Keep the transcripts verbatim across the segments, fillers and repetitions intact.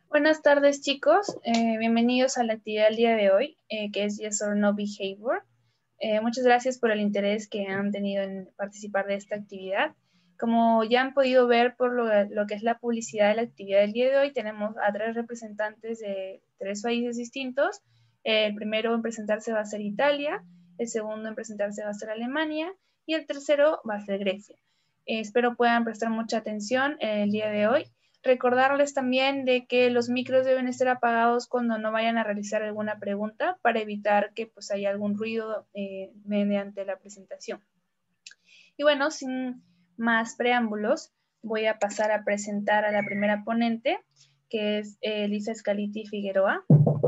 Buenas tardes, chicos. Eh, bienvenidos a la actividad del día de hoy, eh, que es Yes or No Behavior. Eh, muchas gracias por el interés que han tenido en participar de esta actividad. Como ya han podido ver por lo, lo que es la publicidad de la actividad del día de hoy, tenemos a tres representantes de tres países distintos. Eh, el primero en presentarse va a ser Italia, el segundo en presentarse va a ser Alemania y el tercero va a ser Grecia. Eh, espero puedan prestar mucha atención en el día de hoy. Recordarles también de que los micros deben estar apagados cuando no vayan a realizar alguna pregunta para evitar que pues haya algún ruido eh, mediante la presentación. Y bueno, sin más preámbulos, voy a pasar a presentar a la primera ponente, que es eh, Lisa Scaliti Figueroa.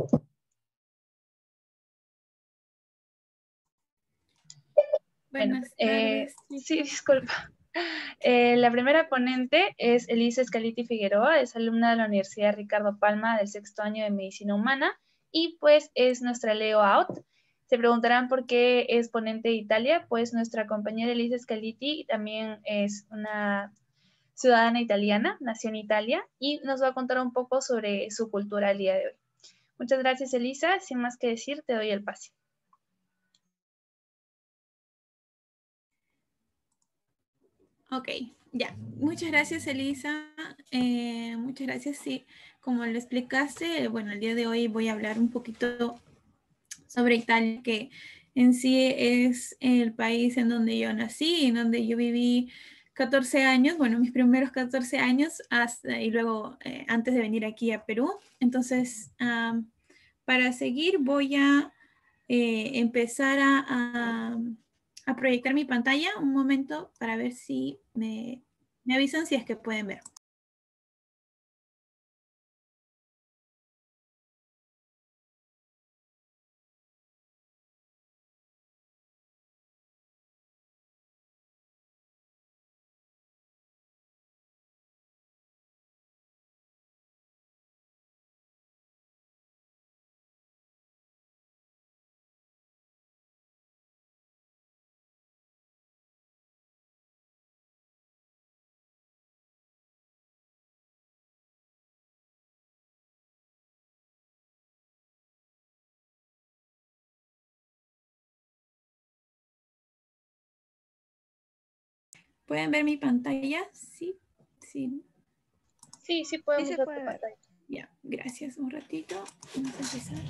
Bueno, Buenas eh, tardes, sí, chicos. disculpa. Eh, la primera ponente es Elisa Scaliti Figueroa, es alumna de la Universidad Ricardo Palma del sexto año de Medicina Humana y pues es nuestra Leo Out. Se preguntarán por qué es ponente de Italia, pues nuestra compañera Elisa Scaliti también es una ciudadana italiana, nació en Italia y nos va a contar un poco sobre su cultura el día de hoy. Muchas gracias, Elisa. Sin más que decir, te doy el pase. Ok, ya. Muchas gracias, Elisa. Eh, muchas gracias. Sí, como lo explicaste, bueno, el día de hoy voy a hablar un poquito sobre Italia, que en sí es el país en donde yo nací, en donde yo viví catorce años, bueno, mis primeros catorce años, hasta, y luego eh, antes de venir aquí a Perú. Entonces, um, para seguir, voy a eh, empezar a, a, a, proyectar mi pantalla un momento para ver si me, me avisan si es que pueden ver. ¿Pueden ver mi pantalla? Sí, sí. Sí, sí podemos Sí se ver tu puede ver. pantalla. Ya, gracias. Un ratito. Vamos a empezar.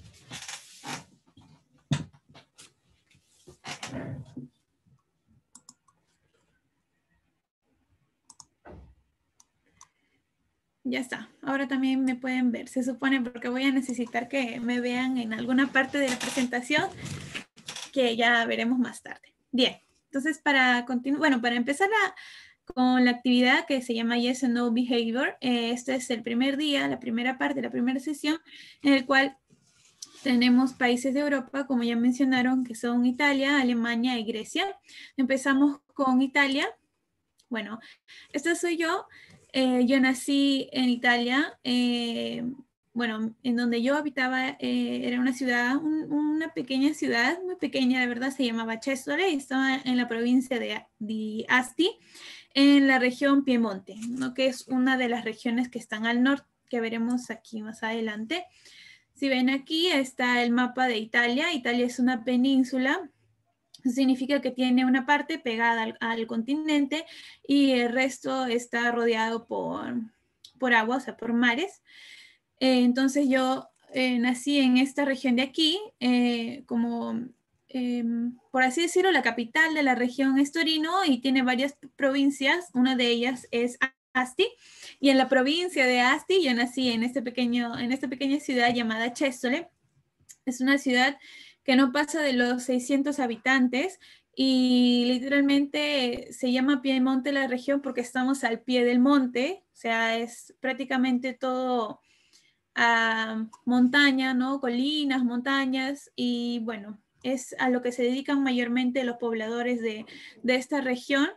Ya está. Ahora también me pueden ver. Se supone porque voy a necesitar que me vean en alguna parte de la presentación que ya veremos más tarde. Bien. Entonces, para continuar, bueno, para empezar a, con la actividad que se llama Yes and No Behavior, eh, este es el primer día, la primera parte, la primera sesión, en el cual tenemos países de Europa, como ya mencionaron, que son Italia, Alemania y Grecia. Empezamos con Italia. Bueno, esta soy yo. Eh, yo nací en Italia. Eh, bueno, en donde yo habitaba eh, era una ciudad, un, una pequeña ciudad, muy pequeña, la verdad, se llamaba Cesole y estaba en la provincia de, de Asti, en la región Piemonte, ¿no? Que es una de las regiones que están al norte, que veremos aquí más adelante. Si ven aquí está el mapa de Italia. Italia es una península. Significa que tiene una parte pegada al, al continente y el resto está rodeado por, por agua, o sea, por mares. Eh, entonces yo eh, nací en esta región de aquí, eh, como, eh, por así decirlo, la capital de la región es Torino y tiene varias provincias. Una de ellas es Asti. Y en la provincia de Asti yo nací en, este pequeño, en esta pequeña ciudad llamada Cesole. Es una ciudad que no pasa de los seiscientos habitantes y literalmente se llama Piemonte la región porque estamos al pie del monte, o sea, es prácticamente todo uh, montaña, ¿no? Colinas, montañas y bueno, es a lo que se dedican mayormente los pobladores de, de esta región.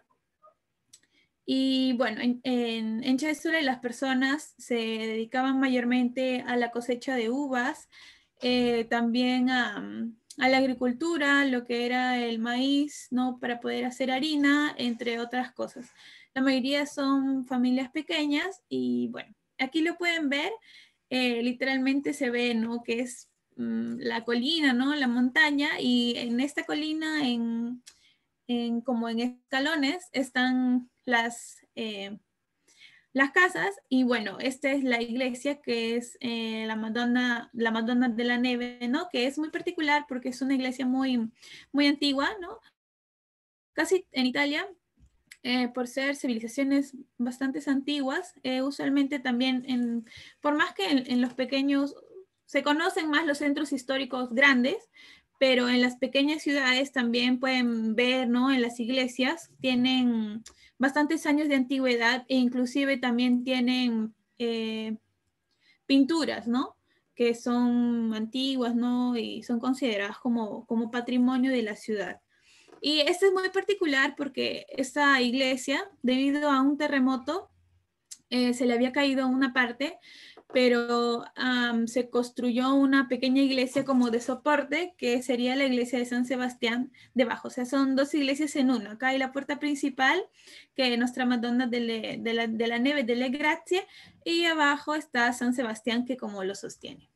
Y bueno, en, en, en Chesule las personas se dedicaban mayormente a la cosecha de uvas, eh, también a, a, la agricultura, lo que era el maíz, ¿no? Para poder hacer harina, entre otras cosas. La mayoría son familias pequeñas y bueno, aquí lo pueden ver. eh, literalmente se ve, ¿no? Que es mmm, la colina, ¿no? La montaña, y en esta colina, en, en como en escalones, están las... Eh, las casas, y bueno, esta es la iglesia que es eh, la, Madonna, la Madonna de la Neve, ¿no? Que es muy particular porque es una iglesia muy, muy antigua, ¿no? Casi en Italia, eh, por ser civilizaciones bastante antiguas, eh, usualmente también, en, por más que en, en los pequeños, se conocen más los centros históricos grandes, pero en las pequeñas ciudades también pueden ver, ¿no? En las iglesias tienen bastantes años de antigüedad, e inclusive también tienen eh, pinturas, ¿no? Que son antiguas, ¿no? Y son consideradas como, como patrimonio de la ciudad. Y este es muy particular porque esta iglesia, debido a un terremoto, eh, se le había caído una parte, pero um, se construyó una pequeña iglesia como de soporte, que sería la iglesia de San Sebastián debajo. O sea, son dos iglesias en una. Acá hay la puerta principal, que es Nuestra Madonna de, le, de, la, de la Neve de le Grazie, y abajo está San Sebastián, que como lo sostiene.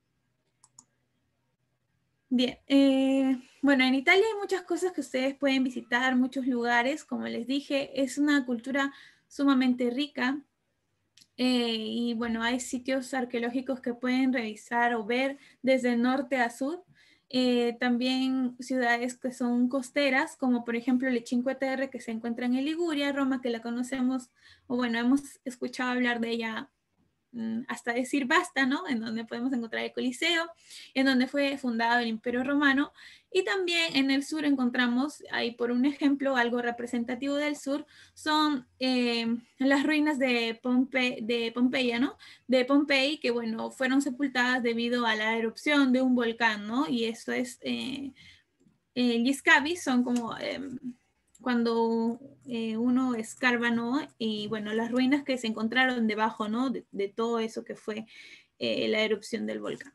Bien, eh, bueno, en Italia hay muchas cosas que ustedes pueden visitar, muchos lugares, como les dije, es una cultura sumamente rica. Eh, y bueno, hay sitios arqueológicos que pueden revisar o ver desde norte a sur. Eh, también ciudades que son costeras, como por ejemplo le Cinque Terre, que se encuentra en Liguria, Roma, que la conocemos, o bueno, hemos escuchado hablar de ella hasta decir basta, ¿no? En donde podemos encontrar el Coliseo, en donde fue fundado el Imperio Romano, y también en el sur encontramos, ahí por un ejemplo, algo representativo del sur, son eh, las ruinas de, Pompe de Pompeya, ¿no? De Pompey, que bueno, fueron sepultadas debido a la erupción de un volcán, ¿no? Y eso es, eh, eh, Giscavi, son como... Eh, cuando eh, uno escarba, ¿no? Y bueno, las ruinas que se encontraron debajo, ¿no? De, de todo eso que fue eh, la erupción del volcán.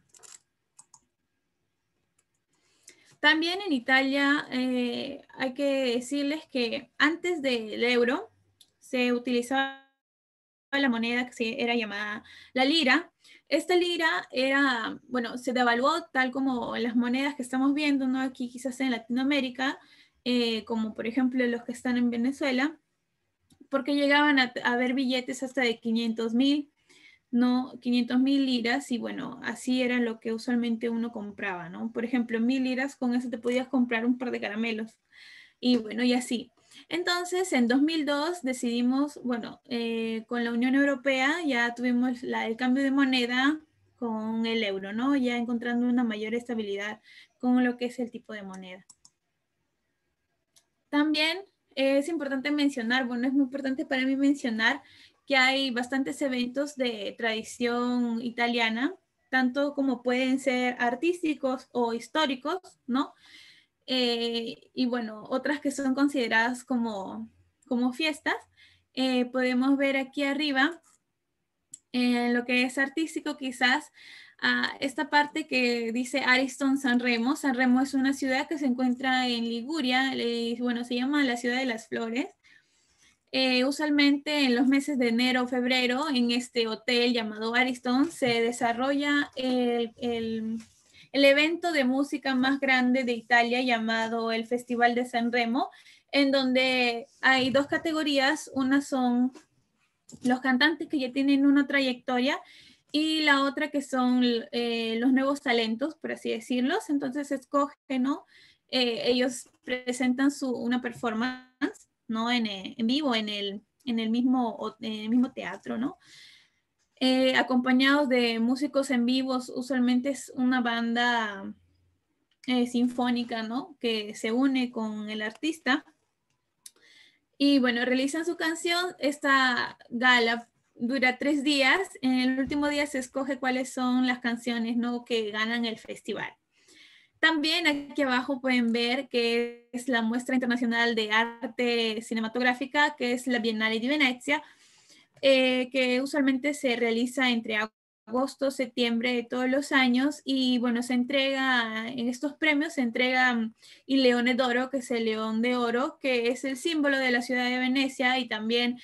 También en Italia eh, hay que decirles que antes del euro se utilizaba la moneda que se, era llamada la lira. Esta lira era, bueno, se devaluó tal como las monedas que estamos viendo, ¿no? Aquí quizás en Latinoamérica, eh, como por ejemplo los que están en Venezuela, porque llegaban a, a ver billetes hasta de quinientos mil, ¿no? quinientos mil liras, y bueno, así era lo que usualmente uno compraba, ¿no? Por ejemplo, mil liras, con eso te podías comprar un par de caramelos, y bueno, y así. Entonces, en dos mil dos decidimos, bueno, eh, con la Unión Europea ya tuvimos la, el cambio de moneda con el euro, ¿no? Ya encontrando una mayor estabilidad con lo que es el tipo de moneda. También es importante mencionar, bueno, es muy importante para mí mencionar que hay bastantes eventos de tradición italiana, tanto como pueden ser artísticos o históricos, ¿no? Eh, y bueno, otras que son consideradas como, como fiestas. Eh, podemos ver aquí arriba, eh, lo que es artístico, quizás uh, esta parte que dice Ariston San Remo. San Remo es una ciudad que se encuentra en Liguria, eh, bueno, se llama la ciudad de las flores. Eh, usualmente en los meses de enero o febrero, en este hotel llamado Ariston, se desarrolla el, el, el evento de música más grande de Italia llamado el Festival de San Remo, en donde hay dos categorías. Una son los cantantes que ya tienen una trayectoria, y la otra que son eh, los nuevos talentos, por así decirlos. Entonces se escoge, ¿no? Eh, ellos presentan su, una performance, ¿no? En, en vivo, en el, en, el mismo, en el mismo teatro, ¿no? Eh, acompañados de músicos en vivos. Usualmente es una banda eh, sinfónica, ¿no? Que se une con el artista. Y bueno, realizan su canción. Esta gala dura tres días. En el último día se escoge cuáles son las canciones, ¿no? Que ganan el festival. También aquí abajo pueden ver que es la muestra internacional de arte cinematográfica, que es la Biennale di Venezia, eh, que usualmente se realiza entre agosto, septiembre de todos los años. Y bueno, se entrega, en estos premios se entrega el Leone d'Oro, que es el león de oro, que es el símbolo de la ciudad de Venecia, y también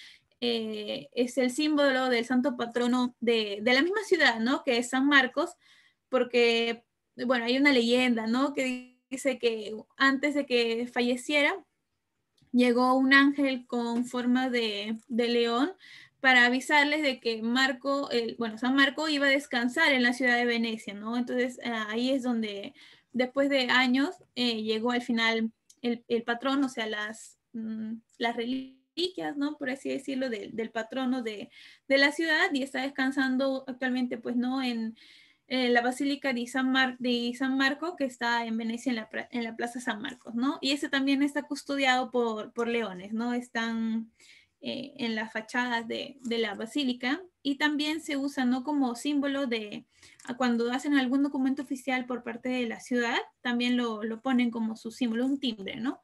eh, es el símbolo del santo patrono de, de la misma ciudad, ¿no? Que es San Marcos, porque, bueno, hay una leyenda, ¿no? Que dice que antes de que falleciera, llegó un ángel con forma de, de león para avisarles de que Marco, el, bueno, San Marco iba a descansar en la ciudad de Venecia, ¿no? Entonces eh, ahí es donde, después de años, eh, llegó al final el, el patrón, o sea, las, mm, las reliquias, ¿no? Por así decirlo, de, del patrono de, de la ciudad, y está descansando actualmente, pues, ¿no? En, en la Basílica de San, Mar, de San Marco, que está en Venecia, en la, en la Plaza San Marcos, ¿no? Y ese también está custodiado por, por leones, ¿no? Están eh, en las fachadas de, de la basílica, y también se usa, ¿no? Como símbolo de, cuando hacen algún documento oficial por parte de la ciudad, también lo, lo ponen como su símbolo, un timbre, ¿no?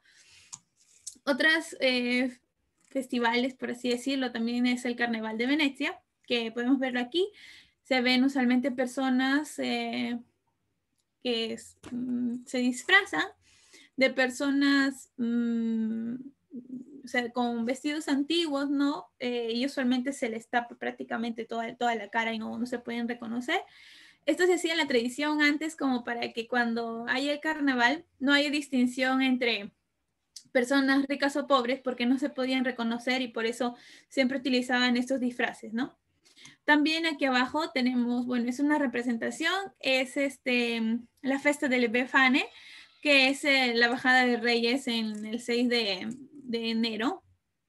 Otras eh, festivales, por así decirlo, también es el Carnaval de Venecia, que podemos verlo aquí. Se ven usualmente personas eh, que es, mm, se disfrazan de personas mm, o sea, con vestidos antiguos, ¿no? Eh, y usualmente se les tapa prácticamente toda, toda la cara y no, no se pueden reconocer. Esto se hacía en la tradición antes como para que cuando haya el carnaval no haya distinción entre personas ricas o pobres, porque no se podían reconocer, y por eso siempre utilizaban estos disfraces, ¿no? También aquí abajo tenemos, bueno, es una representación, es este, la Festa del Befane, que es eh, la bajada de Reyes en el seis de, de enero.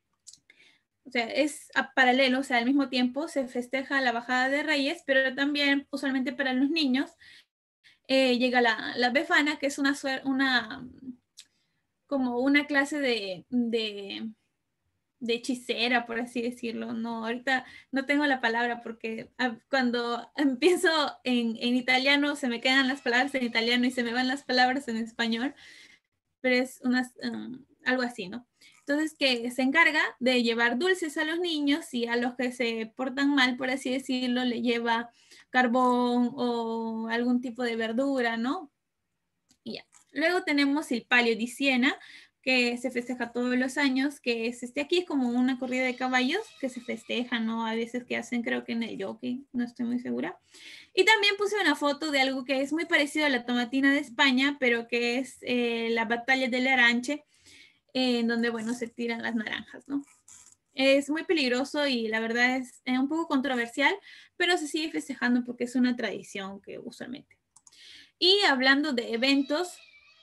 O sea, es a paralelo, o sea, al mismo tiempo se festeja la bajada de Reyes, pero también usualmente para los niños eh, llega la, la Befana, que es una, una como una clase de, de de hechicera, por así decirlo. No, ahorita no tengo la palabra porque cuando empiezo en, en italiano se me quedan las palabras en italiano y se me van las palabras en español, pero es unas, um, algo así, ¿no? Entonces, que se encarga de llevar dulces a los niños, y a los que se portan mal, por así decirlo, le lleva carbón o algún tipo de verdura, ¿no? Y ya. Luego tenemos el Palio di Siena, que se festeja todos los años, que es este aquí, es como una corrida de caballos que se festeja, ¿no? A veces que hacen, creo que en el Jockey, no estoy muy segura. Y también puse una foto de algo que es muy parecido a la tomatina de España, pero que es eh, la batalla del Aranche, eh, en donde, bueno, se tiran las naranjas, ¿no? Es muy peligroso y la verdad es eh, un poco controversial, pero se sigue festejando porque es una tradición que usualmente. Y hablando de eventos,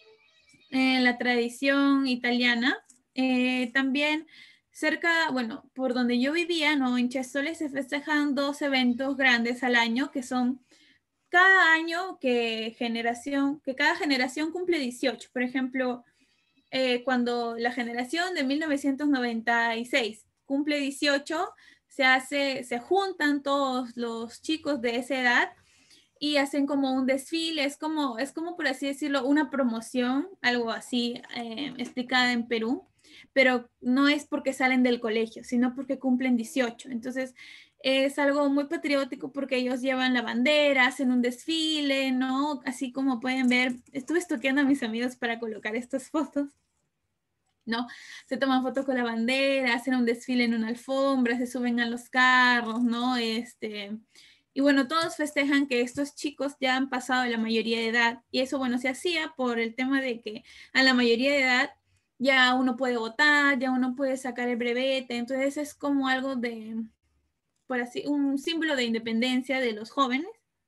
en la tradición italiana, eh, también cerca, bueno, por donde yo vivía, ¿no? En Chesole se festejan dos eventos grandes al año, que son cada año que generación, que cada generación cumple dieciocho. Por ejemplo, eh, cuando la generación de mil novecientos noventa y seis cumple dieciocho, se hace, se juntan todos los chicos de esa edad y hacen como un desfile, es como, es como por así decirlo, una promoción, algo así eh, explicada en Perú, pero no es porque salen del colegio, sino porque cumplen dieciocho. Entonces, es algo muy patriótico porque ellos llevan la bandera, hacen un desfile, ¿no? Así como pueden ver, estuve estoqueando a mis amigos para colocar estas fotos, ¿no? Se toman fotos con la bandera, hacen un desfile en una alfombra, se suben a los carros, ¿no? Este, y bueno, todos festejan que estos chicos ya han pasado la mayoría de edad, y eso, bueno, se hacía por el tema de que a la mayoría de edad ya uno puede votar, ya uno puede sacar el brevete, entonces es como algo de, por así, un símbolo de independencia de los jóvenes.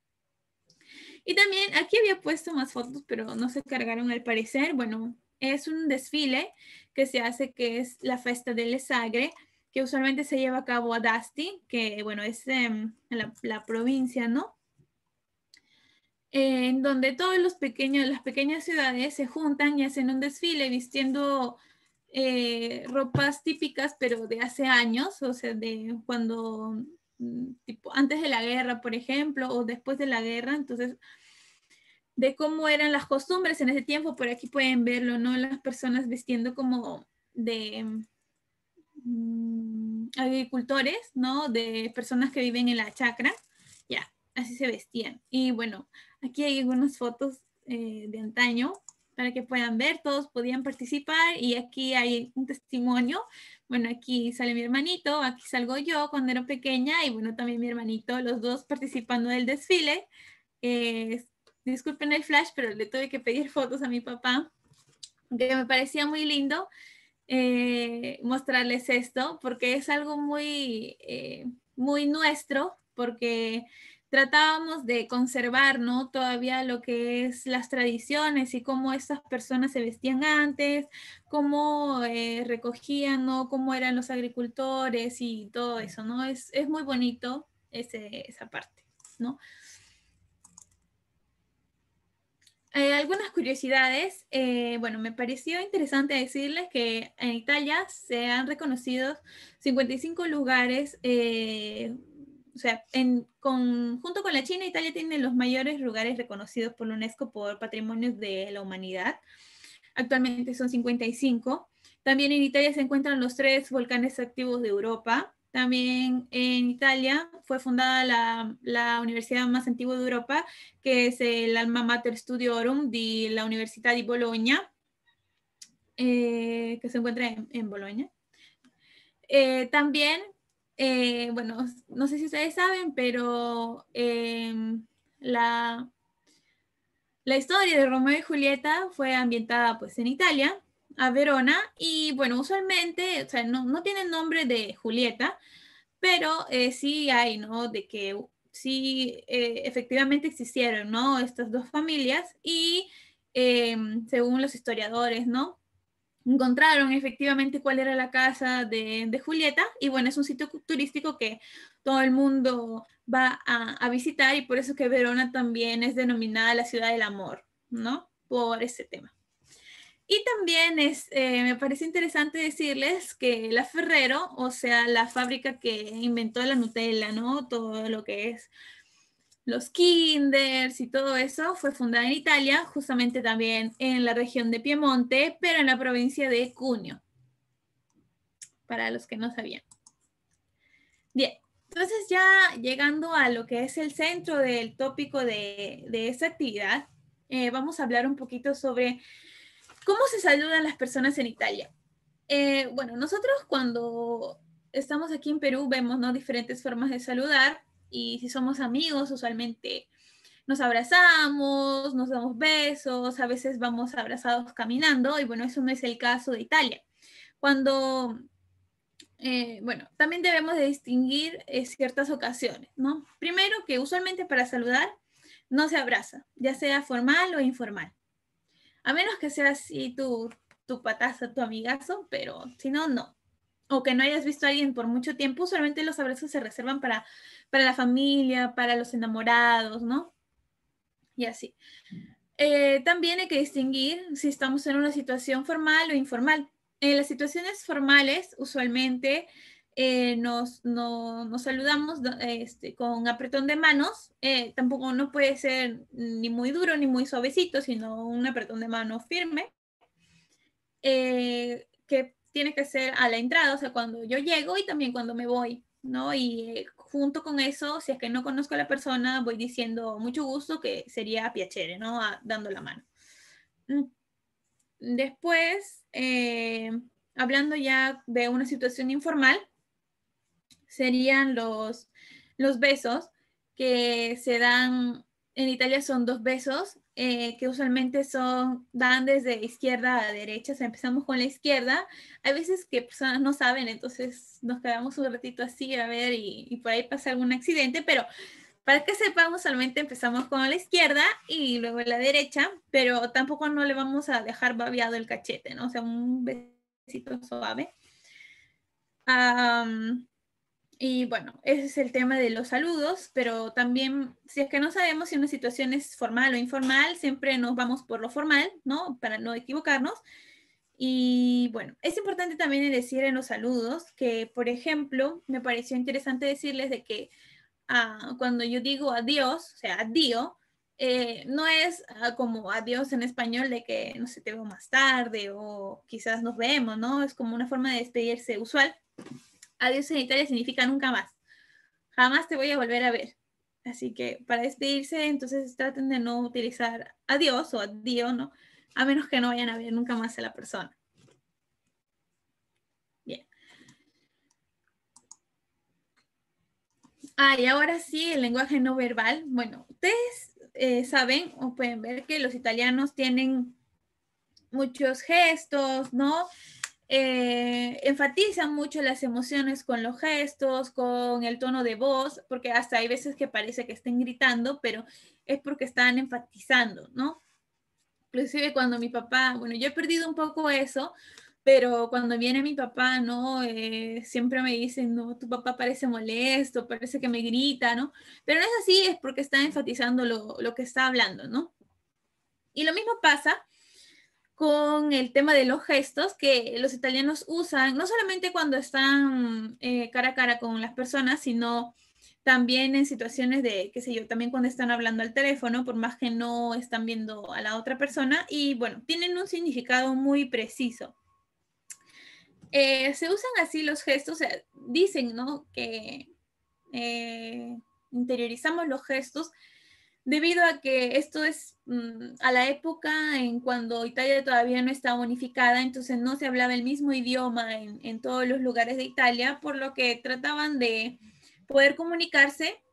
Y también aquí había puesto más fotos, pero no se cargaron al parecer. Bueno, es un desfile que se hace, que es la Festa del Sagre, que usualmente se lleva a cabo a Asti, que bueno, es eh, en la, la provincia, ¿no? Eh, en donde todos los pequeños, las pequeñas ciudades se juntan y hacen un desfile vistiendo eh, ropas típicas, pero de hace años, o sea, de cuando, tipo, antes de la guerra, por ejemplo, o después de la guerra. Entonces, de cómo eran las costumbres en ese tiempo, por aquí pueden verlo, ¿no? Las personas vestiendo como de um, agricultores, ¿no? De personas que viven en la chacra, ya, así se vestían. Y bueno, aquí hay algunas fotos eh, de antaño para que puedan ver, todos podían participar, y aquí hay un testimonio Bueno, aquí sale mi hermanito, aquí salgo yo cuando era pequeña y bueno, también mi hermanito, los dos participando del desfile. Eh, disculpen el flash, pero le tuve que pedir fotos a mi papá, que me parecía muy lindo eh, mostrarles esto, porque es algo muy, eh, muy nuestro, porque tratábamos de conservar, ¿no? Todavía lo que es las tradiciones y cómo estas personas se vestían antes, cómo eh, recogían, ¿no? Cómo eran los agricultores y todo eso, ¿no? Es, es muy bonito ese, esa parte, ¿no? Eh, algunas curiosidades. Eh, bueno, me pareció interesante decirles que en Italia se han reconocido cincuenta y cinco lugares, eh, o sea, en, con, junto con la China, Italia tiene los mayores lugares reconocidos por la UNESCO por patrimonios de la humanidad. Actualmente son cincuenta y cinco. También en Italia se encuentran los tres volcanes activos de Europa. También en Italia fue fundada la, la universidad más antigua de Europa, que es el Alma Mater Studiorum de la Universidad de Bologna, eh, que se encuentra en, en Bologna. Eh, también, eh, bueno, no sé si ustedes saben, pero eh, la, la historia de Romeo y Julieta fue ambientada pues en Italia, a Verona, y bueno, usualmente, o sea, no, no tiene el nombre de Julieta, pero eh, sí hay, ¿no? De que sí, eh, efectivamente existieron, ¿no? Estas dos familias y eh, según los historiadores, ¿no? Encontraron efectivamente cuál era la casa de, de, Julieta y bueno, es un sitio turístico que todo el mundo va a, a visitar y por eso que Verona también es denominada la ciudad del amor, ¿no? Por ese tema. Y también es, eh, me parece interesante decirles que la Ferrero, o sea, la fábrica que inventó la Nutella, ¿no? Todo lo que es los Kinders y todo eso, fue fundada en Italia, justamente también en la región de Piemonte, pero en la provincia de Cuneo, para los que no sabían. Bien, entonces ya llegando a lo que es el centro del tópico de, de esta actividad, eh, vamos a hablar un poquito sobre cómo se saludan las personas en Italia. Eh, bueno, nosotros cuando estamos aquí en Perú vemos, ¿no? Diferentes formas de saludar y si somos amigos usualmente nos abrazamos, nos damos besos, a veces vamos abrazados caminando y bueno, eso no es el caso de Italia. Cuando, eh, bueno, también debemos de distinguir eh, ciertas ocasiones, ¿no? Primero que usualmente para saludar no se abraza, ya sea formal o informal. A menos que sea así tu, tu patazo, tu amigazo, pero si no, no. O que no hayas visto a alguien por mucho tiempo, usualmente los abrazos se reservan para, para la familia, para los enamorados, ¿no? Y así. Eh, también hay que distinguir si estamos en una situación formal o informal. En las situaciones formales, usualmente eh, nos, no, nos saludamos este, con apretón de manos. Eh, tampoco no puede ser ni muy duro ni muy suavecito, sino un apretón de mano firme, eh, que tiene que ser a la entrada, o sea, cuando yo llego y también cuando me voy, ¿no? Y eh, junto con eso, si es que no conozco a la persona, voy diciendo mucho gusto, que sería piacere, ¿no? A, dando la mano. Después, eh, hablando ya de una situación informal, serían los, los besos que se dan, en Italia son dos besos, eh, que usualmente son, dan desde izquierda a derecha, o sea, empezamos con la izquierda. Hay veces que personas no saben, entonces nos quedamos un ratito así a ver y, y por ahí pasa algún accidente, pero para que sepamos, solamente empezamos con la izquierda y luego la derecha, pero tampoco no le vamos a dejar babeado el cachete, ¿no? O sea, un besito suave. Um, y bueno, ese es el tema de los saludos, pero también, si es que no sabemos si una situación es formal o informal, siempre nos vamos por lo formal, ¿no? Para no equivocarnos. Y bueno, es importante también decir en los saludos que, por ejemplo, me pareció interesante decirles de que uh, cuando yo digo adiós, o sea, adiós, eh, no es uh, como adiós en español de que, no sé, te veo más tarde o quizás nos vemos, ¿no? Es como una forma de despedirse usual. Adiós en Italia significa nunca más. Jamás te voy a volver a ver. Así que para despedirse, entonces traten de no utilizar adiós o adiós, ¿no? A menos que no vayan a ver nunca más a la persona. Bien. Ah, y ahora sí, el lenguaje no verbal. Bueno, ustedes eh, saben o pueden ver que los italianos tienen muchos gestos, ¿no? Eh, enfatizan mucho las emociones con los gestos, con el tono de voz, porque hasta hay veces que parece que estén gritando, pero es porque están enfatizando, ¿no? Inclusive cuando mi papá, bueno, yo he perdido un poco eso, pero cuando viene mi papá, ¿no? Eh, siempre me dicen, no, tu papá parece molesto, parece que me grita, ¿no? Pero no es así, es porque está enfatizando lo, lo que está hablando, ¿no? Y lo mismo pasa con el tema de los gestos que los italianos usan, no solamente cuando están eh, cara a cara con las personas, sino también en situaciones de, qué sé yo, también cuando están hablando al teléfono, por más que no están viendo a la otra persona, y bueno, tienen un significado muy preciso. Eh, se usan así los gestos, o sea, dicen, ¿no? Que eh, interiorizamos los gestos debido a que esto es mmm, a la época en cuando Italia todavía no estaba unificada, entonces no se hablaba el mismo idioma en, en todos los lugares de Italia, por lo que trataban de poder comunicarse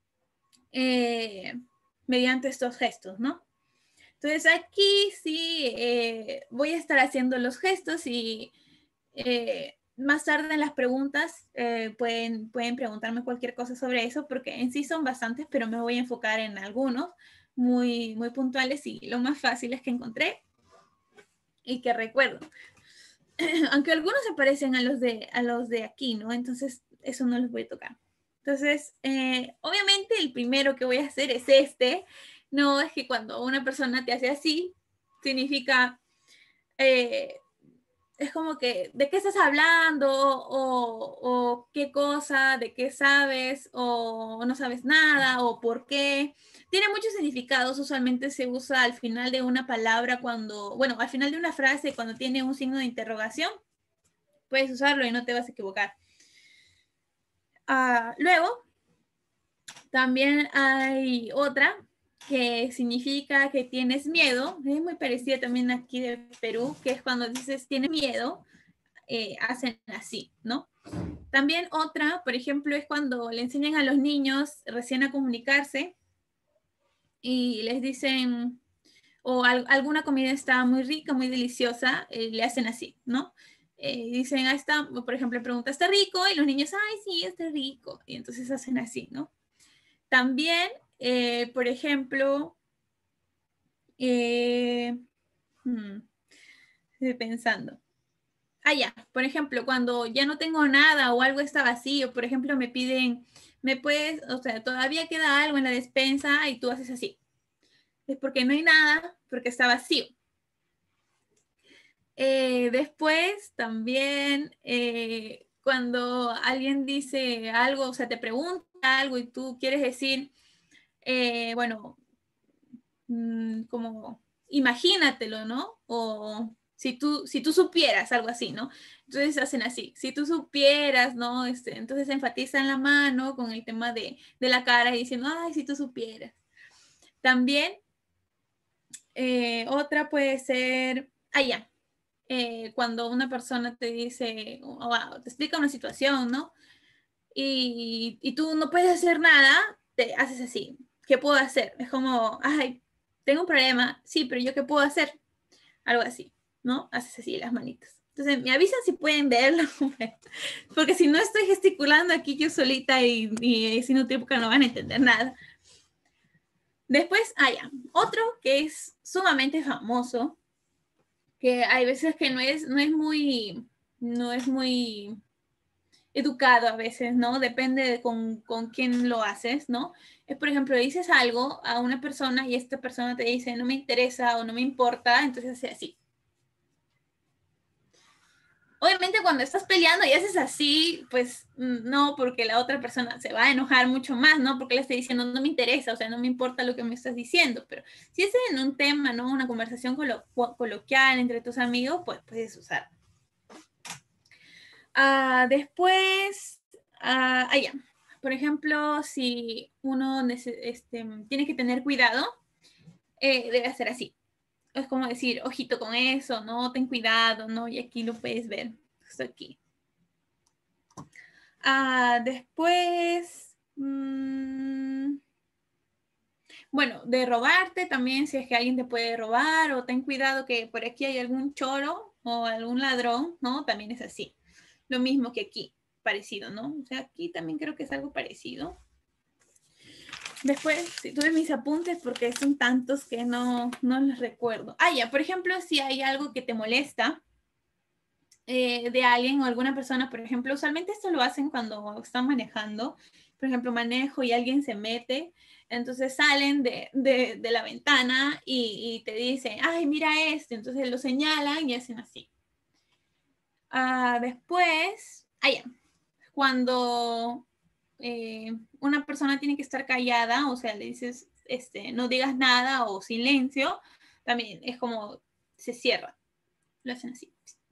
eh, mediante estos gestos, ¿no? Entonces aquí sí eh, voy a estar haciendo los gestos y eh, más tarde en las preguntas eh, pueden, pueden preguntarme cualquier cosa sobre eso porque en sí son bastantes, pero me voy a enfocar en algunos muy, muy puntuales y lo más fáciles que encontré y que recuerdo. Aunque algunos se parecen a los de, a los de aquí, ¿no? Entonces eso no los voy a tocar. Entonces, eh, obviamente el primero que voy a hacer es este. No es que cuando una persona te hace así, significa... Eh, es como que, ¿de qué estás hablando? O, o qué cosa, de qué sabes, o no sabes nada, o por qué. Tiene muchos significados, usualmente se usa al final de una palabra cuando, bueno, al final de una frase cuando tiene un signo de interrogación, puedes usarlo y no te vas a equivocar. Uh, luego, también hay otra que significa que tienes miedo, es muy parecida también aquí de Perú, que es cuando dices tienes miedo, eh, hacen así, ¿no? También otra, por ejemplo, es cuando le enseñan a los niños recién a comunicarse y les dicen, o al, alguna comida está muy rica, muy deliciosa, eh, le hacen así, ¿no? Eh, dicen, ahí está, por ejemplo, pregunta, ¿está rico? Y los niños, ay, sí, está rico. Y entonces hacen así, ¿no? También, eh, por ejemplo, eh, hmm, estoy pensando. Ah, ya, por ejemplo, cuando ya no tengo nada o algo está vacío, por ejemplo, me piden, me puedes, o sea, todavía queda algo en la despensa y tú haces así. Es porque no hay nada, porque está vacío. Eh, después también, eh, cuando alguien dice algo, o sea, te pregunta algo y tú quieres decir, eh, bueno, mmm, como imagínatelo, ¿no? O si tú, si tú supieras, algo así, ¿no? Entonces hacen así, si tú supieras, ¿no? Este, entonces enfatizan la mano con el tema de, de la cara y diciendo, ay, si tú supieras. También, eh, otra puede ser, ah, ya, eh, cuando una persona te dice, oh, wow, te explica una situación, ¿no? Y, y tú no puedes hacer nada, te haces así. ¿Qué puedo hacer? Es como, ay, tengo un problema, sí, pero ¿yo qué puedo hacer? Algo así, ¿no? Haces así las manitas. Entonces, me avisan si pueden verlo, porque si no estoy gesticulando aquí yo solita y, y si no tiempo no van a entender nada. Después, ah, ya, otro que es sumamente famoso, que hay veces que no es, no es muy, no es muy educado a veces, ¿no? Depende de con, con quién lo haces, ¿no? Es, por ejemplo, dices algo a una persona y esta persona te dice, no me interesa o no me importa, entonces hace así. Obviamente cuando estás peleando y haces así, pues no, porque la otra persona se va a enojar mucho más, ¿no? Porque le estoy diciendo, no me interesa, o sea, no me importa lo que me estás diciendo, pero si es en un tema, ¿no? Una conversación colo coloquial entre tus amigos, pues puedes usar. Uh, después, uh, ah, ya. Por ejemplo, si uno este, tiene que tener cuidado, eh, debe hacer así. Es como decir, ojito con eso, no, ten cuidado, ¿no? Y aquí lo puedes ver, esto aquí. Uh, después, Mm, bueno, de robarte también, si es que alguien te puede robar, o ten cuidado que por aquí hay algún choro o algún ladrón, ¿no? También es así. Lo mismo que aquí, parecido, ¿no? O sea, aquí también creo que es algo parecido. Después, si tuve mis apuntes porque son tantos que no, no los recuerdo. Ah, ya, por ejemplo, si hay algo que te molesta eh, de alguien o alguna persona, por ejemplo, usualmente esto lo hacen cuando están manejando. Por ejemplo, manejo y alguien se mete, entonces salen de, de, de la ventana y, y, te dicen, ay, mira esto, entonces lo señalan y hacen así. Ah, después, ah, ya, cuando eh, una persona tiene que estar callada, o sea, le dices, este, no digas nada o silencio, también es como se cierra, lo hacen así.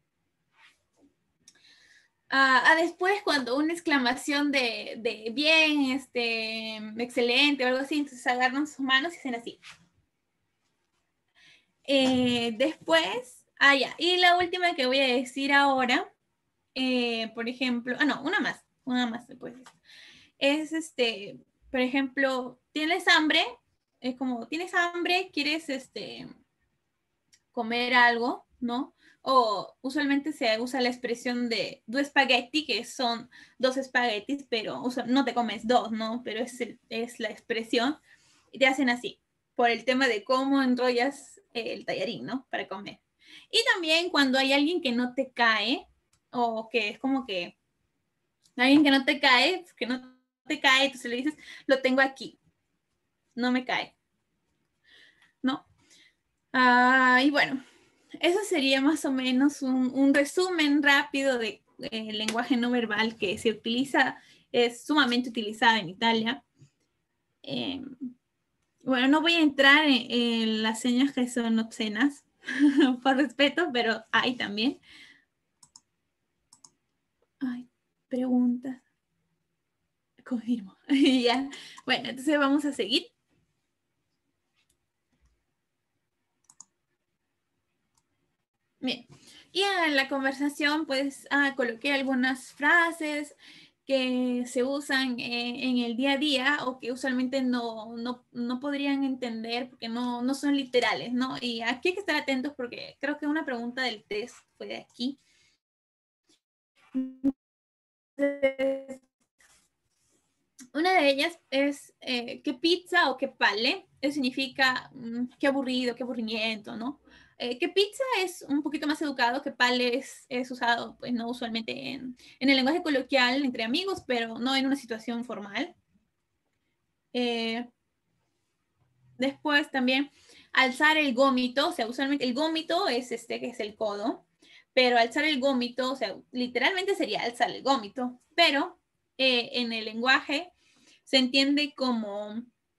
Ah, ah, después, cuando una exclamación de, de bien, este, excelente o algo así, entonces agarran sus manos y hacen así. Eh, después, ah, ya, y la última que voy a decir ahora, eh, por ejemplo, ah, no, una más, una más después. Es este, por ejemplo, tienes hambre, es como, tienes hambre, quieres este, comer algo, ¿no? O usualmente se usa la expresión de due espagueti, que son dos espaguetis, pero no te comes dos, ¿no? Pero es, es la expresión. Y te hacen así, por el tema de cómo enrollas el tallarín, ¿no? Para comer. Y también cuando hay alguien que no te cae, o que es como que alguien que no te cae, que no te cae, entonces le dices, lo tengo aquí, no me cae, ¿no? Ah, y bueno, eso sería más o menos un, un resumen rápido de eh, lenguaje no verbal que se utiliza, es sumamente utilizado en Italia. Eh, bueno, no voy a entrar en, en las señas que son obscenas, por respeto, pero hay también. Ay, preguntas. Confirmo. Ya. Bueno, entonces vamos a seguir. Bien. Y en la conversación, pues, ah, coloqué algunas frases que se usan eh, en el día a día o que usualmente no, no, no podrían entender porque no, no son literales, ¿no? Y aquí hay que estar atentos porque creo que una pregunta del test fue de aquí. Entonces, una de ellas es eh, ¿qué pizza o qué pale? Eso significa mmm, qué aburrido, qué aburrimiento, ¿no? Eh, que pizza es un poquito más educado, que pale es, es usado, pues no usualmente en, en, el lenguaje coloquial entre amigos, pero no en una situación formal. Eh, después también alzar el gómito, o sea, usualmente el gómito es este que es el codo, pero alzar el gómito, o sea, literalmente sería alzar el gómito, pero eh, en el lenguaje se entiende como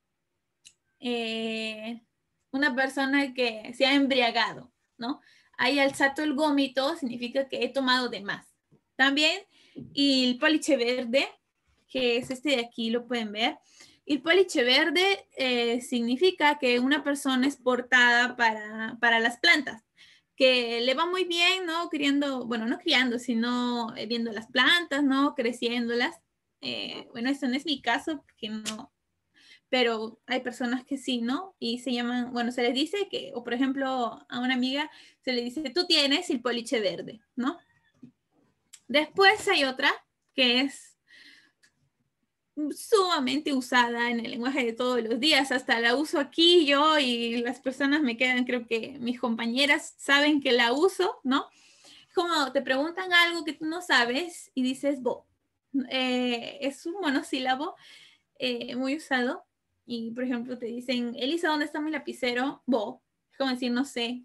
eh, una persona que se ha embriagado, ¿no? Hay alzato el gómito, significa que he tomado de más. También, y el pollice verde, que es este de aquí, lo pueden ver. El pollice verde eh, significa que una persona es portada para, para las plantas, que le va muy bien, ¿no? Criando, bueno, no criando, sino viendo las plantas, ¿no? Creciéndolas. Eh, bueno, eso no es mi caso, porque no, pero hay personas que sí, ¿no? Y se llaman, bueno, se les dice que, o por ejemplo, a una amiga se le dice, tú tienes el pollice verde, ¿no? Después hay otra que es sumamente usada en el lenguaje de todos los días, hasta la uso aquí yo y las personas me quedan, creo que mis compañeras saben que la uso, ¿no? Como te preguntan algo que tú no sabes y dices, bo, eh, es un monosílabo eh, muy usado. Y, por ejemplo, te dicen, Elisa, ¿dónde está mi lapicero? Bo, es como decir, no sé.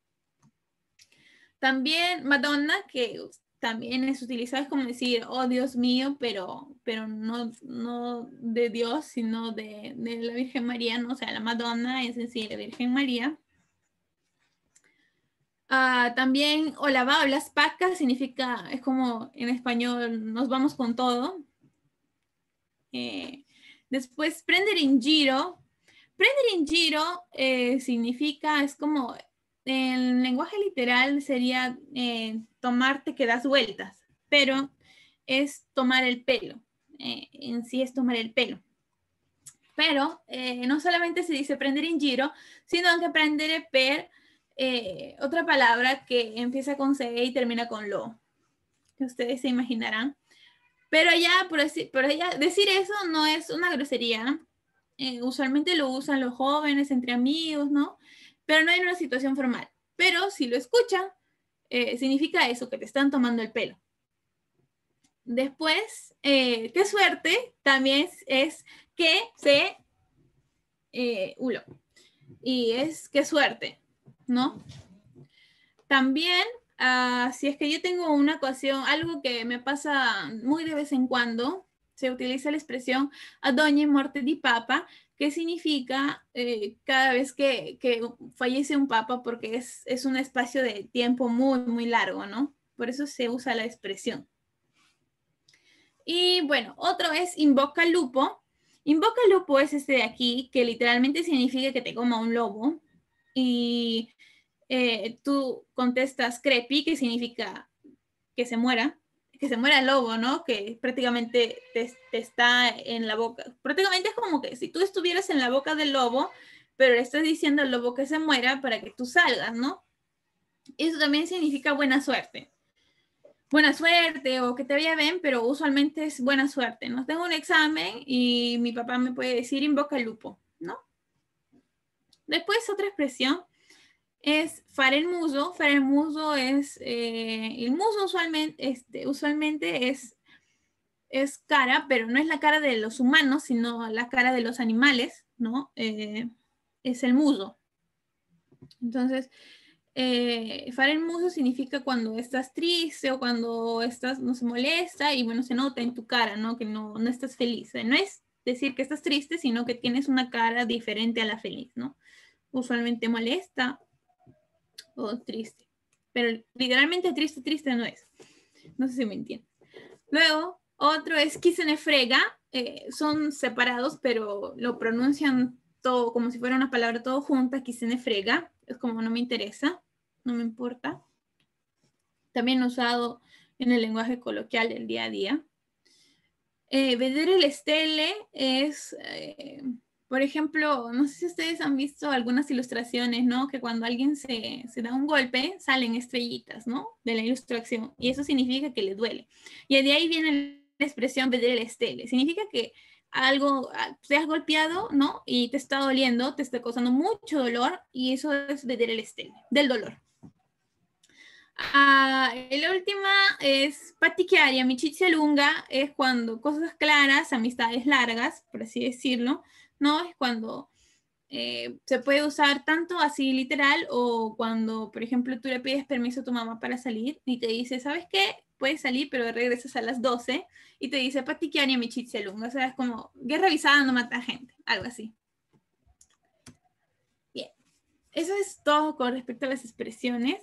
También Madonna, que también es utilizado, es como decir, oh Dios mío, pero, pero no, no de Dios, sino de, de la Virgen María, ¿no? O sea, la Madonna es en sí la Virgen María. Uh, también, hola, va, hablas paca, significa, es como en español, nos vamos con todo. Eh, después, prendere in giro. Prendere in giro eh, significa, es como, en lenguaje literal sería eh, tomarte que das vueltas, pero es tomar el pelo. eh, en sí es tomar el pelo. Pero eh, no solamente se dice prendere in giro, sino que prendere per eh, otra palabra que empieza con C y termina con lo, que ustedes se imaginarán. Pero ya, por decir, por ella, decir eso no es una grosería. Eh, usualmente lo usan los jóvenes entre amigos, ¿no? Pero no hay una situación formal. Pero si lo escuchan, eh, significa eso, que te están tomando el pelo. Después, eh, qué suerte, también es, es que se eh, ulo. Y es qué suerte, ¿no? También, uh, si es que yo tengo una ocasión, algo que me pasa muy de vez en cuando, se utiliza la expresión ad ogni morte di papa, que significa eh, cada vez que, que fallece un papa, porque es, es un espacio de tiempo muy, muy largo, ¿no? Por eso se usa la expresión. Y bueno, otro es invoca al lupo. Invoca al lupo es este de aquí, que literalmente significa que te coma un lobo. Y eh, tú contestas crepi, que significa que se muera, que se muera el lobo, ¿no? Que prácticamente te, te está en la boca. Prácticamente es como que si tú estuvieras en la boca del lobo, pero le estás diciendo al lobo que se muera para que tú salgas, ¿no? Eso también significa buena suerte. Buena suerte o que te vaya bien, pero usualmente es buena suerte, ¿no? Tengo un examen y mi papá me puede decir invoca el lupo, ¿no? Después otra expresión es fare el muso. Fare el muso es, eh, el muso usualmente, este, usualmente es, es cara, pero no es la cara de los humanos, sino la cara de los animales, ¿no? Eh, es el muso. Entonces, eh, fare el muso significa cuando estás triste o cuando estás, no se molesta y bueno, se nota en tu cara, ¿no? Que no, no estás feliz. No es decir que estás triste, sino que tienes una cara diferente a la feliz, ¿no? Usualmente molesta o triste. Pero literalmente triste, triste no es. No sé si me entiendes. Luego, otro es chi se ne frega. Eh, son separados, pero lo pronuncian todo como si fuera una palabra todo junta. Chi se ne frega. Es como no me interesa, no me importa. También usado en el lenguaje coloquial del día a día. Eh, vedere le stelle es... Eh, por ejemplo, no sé si ustedes han visto algunas ilustraciones, ¿no? Que cuando alguien se, se da un golpe, salen estrellitas, ¿no? De la ilustración. Y eso significa que le duele. Y de ahí viene la expresión vedere le stelle. Significa que algo, te has golpeado, ¿no? Y te está doliendo, te está causando mucho dolor. Y eso es vedere le stelle, del dolor. Ah, la última es patichiaria, amicizia lunga, es cuando cosas claras, amistades largas, por así decirlo, ¿no? Es cuando eh, se puede usar tanto así literal o cuando, por ejemplo, tú le pides permiso a tu mamá para salir y te dice, ¿sabes qué? Puedes salir, pero regresas a las doce y te dice patichiaria, amicizia lunga, o sea, es como guerra avisada no mata gente, algo así. Bien, eso es todo con respecto a las expresiones.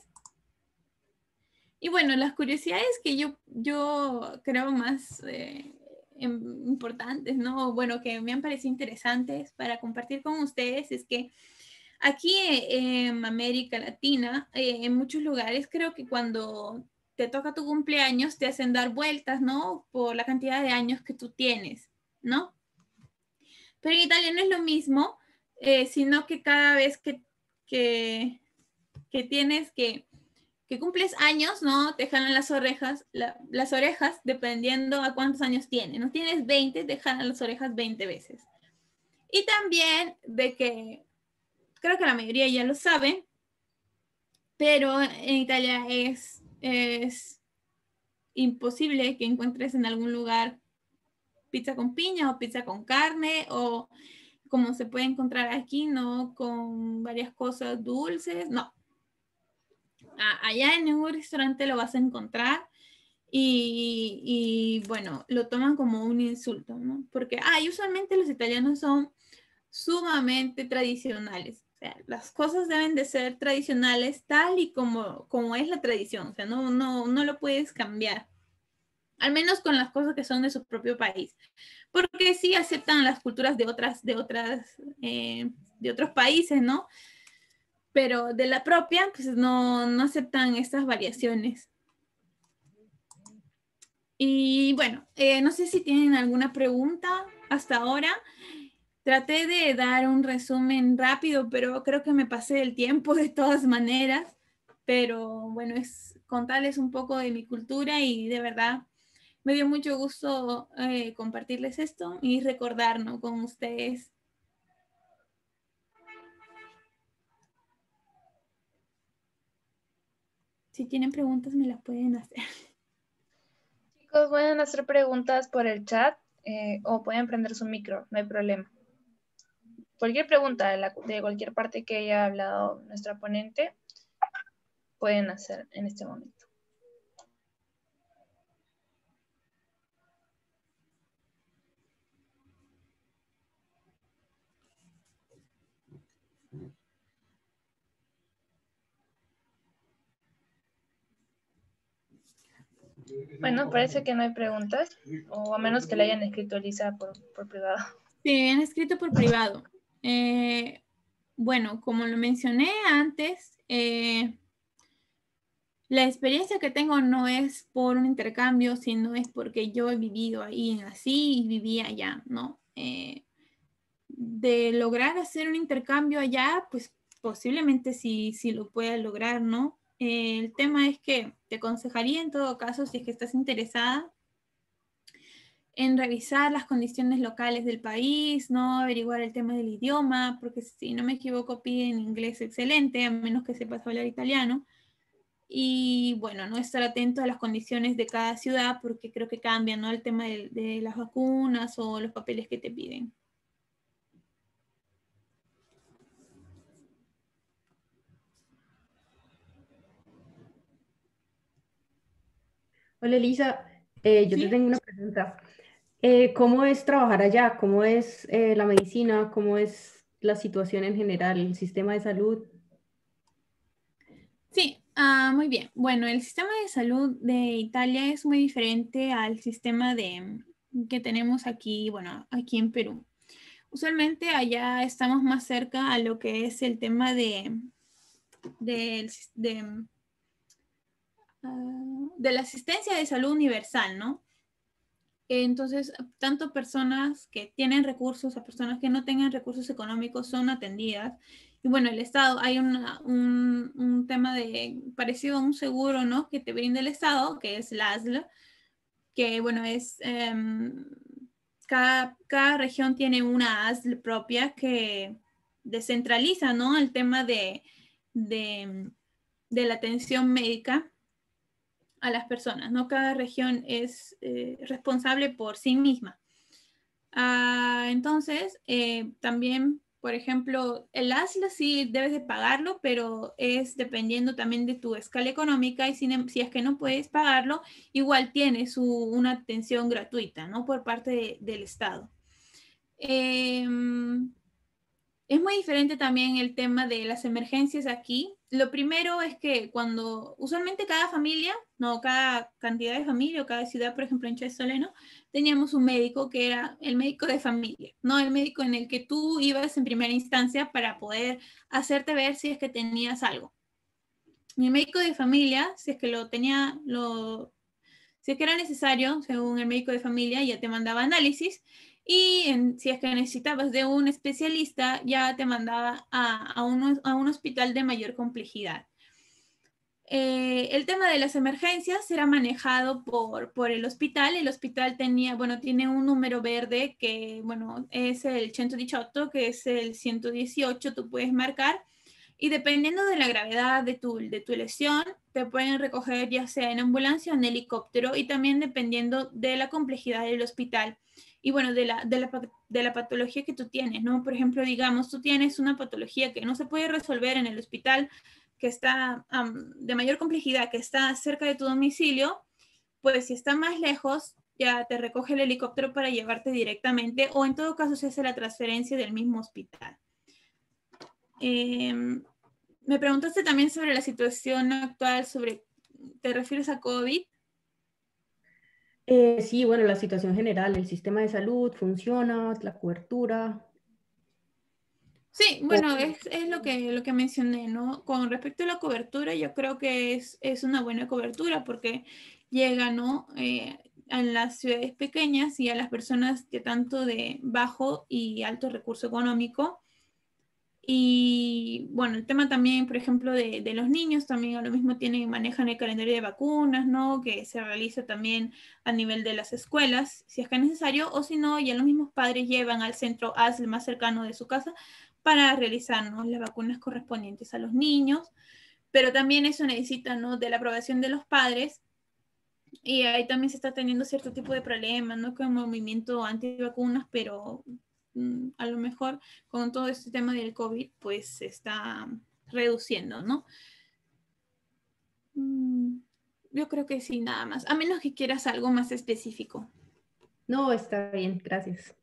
Y bueno, las curiosidades que yo, yo creo más eh, importantes, ¿no? Bueno, que me han parecido interesantes para compartir con ustedes es que aquí en América Latina, eh, en muchos lugares, creo que cuando te toca tu cumpleaños te hacen dar vueltas, ¿no? Por la cantidad de años que tú tienes, ¿no? Pero en Italia no es lo mismo, eh, sino que cada vez que, que, que tienes que que cumples años, ¿no? Te jalan las orejas, la, las orejas dependiendo a cuántos años tienes. No tienes veinte, te jalan las orejas veinte veces. Y también de que, creo que la mayoría ya lo sabe, pero en Italia es, es imposible que encuentres en algún lugar pizza con piña o pizza con carne o como se puede encontrar aquí, ¿no? Con varias cosas dulces, no. Allá en ningún restaurante lo vas a encontrar y, y bueno, lo toman como un insulto, ¿no? Porque, ah, y usualmente los italianos son sumamente tradicionales. O sea, las cosas deben de ser tradicionales tal y como, como es la tradición. O sea, no, no, no lo puedes cambiar. Al menos con las cosas que son de su propio país. Porque sí aceptan las culturas de otras, de otras, eh, de otros países, ¿no? Pero de la propia, pues no, no aceptan estas variaciones. Y bueno, eh, no sé si tienen alguna pregunta hasta ahora. Traté de dar un resumen rápido, pero creo que me pasé el tiempo de todas maneras. Pero bueno, es contarles un poco de mi cultura y de verdad me dio mucho gusto eh, compartirles esto y recordar, ¿no?, con ustedes. Si tienen preguntas, me las pueden hacer. Chicos, pueden hacer preguntas por el chat eh, o pueden prender su micro, no hay problema. Cualquier pregunta de, la, de cualquier parte que haya hablado nuestra ponente, pueden hacer en este momento. Bueno, parece que no hay preguntas, o a menos que le hayan escrito Lisa por, por privado. Sí, han escrito por privado. Eh, bueno, como lo mencioné antes, eh, la experiencia que tengo no es por un intercambio, sino es porque yo he vivido ahí así y vivía allá, ¿no? Eh, de lograr hacer un intercambio allá, pues posiblemente sí, sí lo pueda lograr, ¿no? Eh, el tema es que te aconsejaría en todo caso, si es que estás interesada, en revisar las condiciones locales del país, ¿no? Averiguar el tema del idioma, porque si no me equivoco piden inglés excelente, a menos que sepas hablar italiano. Y bueno, no estar atento a las condiciones de cada ciudad, porque creo que cambian, ¿no?, el tema de, de las vacunas o los papeles que te piden. Hola Elisa, eh, yo te ¿Sí? tengo una pregunta. Eh, ¿cómo es trabajar allá? ¿Cómo es eh, la medicina? ¿Cómo es la situación en general, el sistema de salud? Sí, ah, muy bien. Bueno, el sistema de salud de Italia es muy diferente al sistema de, que tenemos aquí, bueno, aquí en Perú. Usualmente allá estamos más cerca a lo que es el tema de, de, de, uh, de la asistencia de salud universal, ¿no? Entonces, tanto personas que tienen recursos a personas que no tengan recursos económicos son atendidas. Y bueno, el Estado, hay una, un, un tema de parecido a un seguro, ¿no?, que te brinda el Estado, que es la A S L, que bueno, es eh, cada, cada región tiene una A S L propia que descentraliza, ¿no?, el tema de, de, de la atención médica a las personas, ¿no? Cada región es eh, responsable por sí misma. Ah, entonces, eh, también, por ejemplo, el A S L sí debes de pagarlo, pero es dependiendo también de tu escala económica y si, si es que no puedes pagarlo, igual tienes su, una atención gratuita, ¿no?, por parte de, del Estado. Eh, es muy diferente también el tema de las emergencias aquí. Lo primero es que cuando, usualmente cada familia, no, cada cantidad de familia o cada ciudad, por ejemplo en Soleno, teníamos un médico que era el médico de familia, ¿no? El médico en el que tú ibas en primera instancia para poder hacerte ver si es que tenías algo. Mi médico de familia, si es que lo tenía, lo, si es que era necesario, según el médico de familia, ya te mandaba análisis. Y en, si es que necesitabas de un especialista, ya te mandaba a, a, un, a un hospital de mayor complejidad. Eh, el tema de las emergencias era manejado por, por el hospital. El hospital tenía, bueno, tiene un número verde que, bueno, es el ciento dieciocho, que es el ciento dieciocho, tú puedes marcar. Y dependiendo de la gravedad de tu, de tu lesión, te pueden recoger ya sea en ambulancia o en helicóptero, y también dependiendo de la complejidad del hospital y bueno, de la, de la, de la patología que tú tienes, ¿no? Por ejemplo, digamos, tú tienes una patología que no se puede resolver en el hospital, que está um, de mayor complejidad, que está cerca de tu domicilio, pues si está más lejos, ya te recoge el helicóptero para llevarte directamente, o en todo caso se hace la transferencia del mismo hospital. Eh, me preguntaste también sobre la situación actual, sobre, ¿te refieres a COVID? Eh, sí, bueno, la situación general, el sistema de salud funciona, la cobertura. Sí, O- bueno, es, es lo que, lo que mencioné, ¿no? Con respecto a la cobertura, yo creo que es, es una buena cobertura porque llega, ¿no? Eh, en las ciudades pequeñas y a las personas que tanto de bajo y alto recurso económico. Y bueno, el tema también, por ejemplo, de, de los niños, también a lo mismo tienen, manejan el calendario de vacunas, ¿no? Que se realiza también a nivel de las escuelas, si es que es necesario, o si no, ya los mismos padres llevan al centro A S L más cercano de su casa para realizar, ¿no?, las vacunas correspondientes a los niños. Pero también eso necesita, ¿no?, de la aprobación de los padres. Y ahí también se está teniendo cierto tipo de problemas, ¿no?, con el movimiento antivacunas, pero mm, a lo mejor con todo este tema del COVID, pues se está reduciendo, ¿no? Mm, yo creo que sí, nada más. A menos que quieras algo más específico. No, está bien, gracias.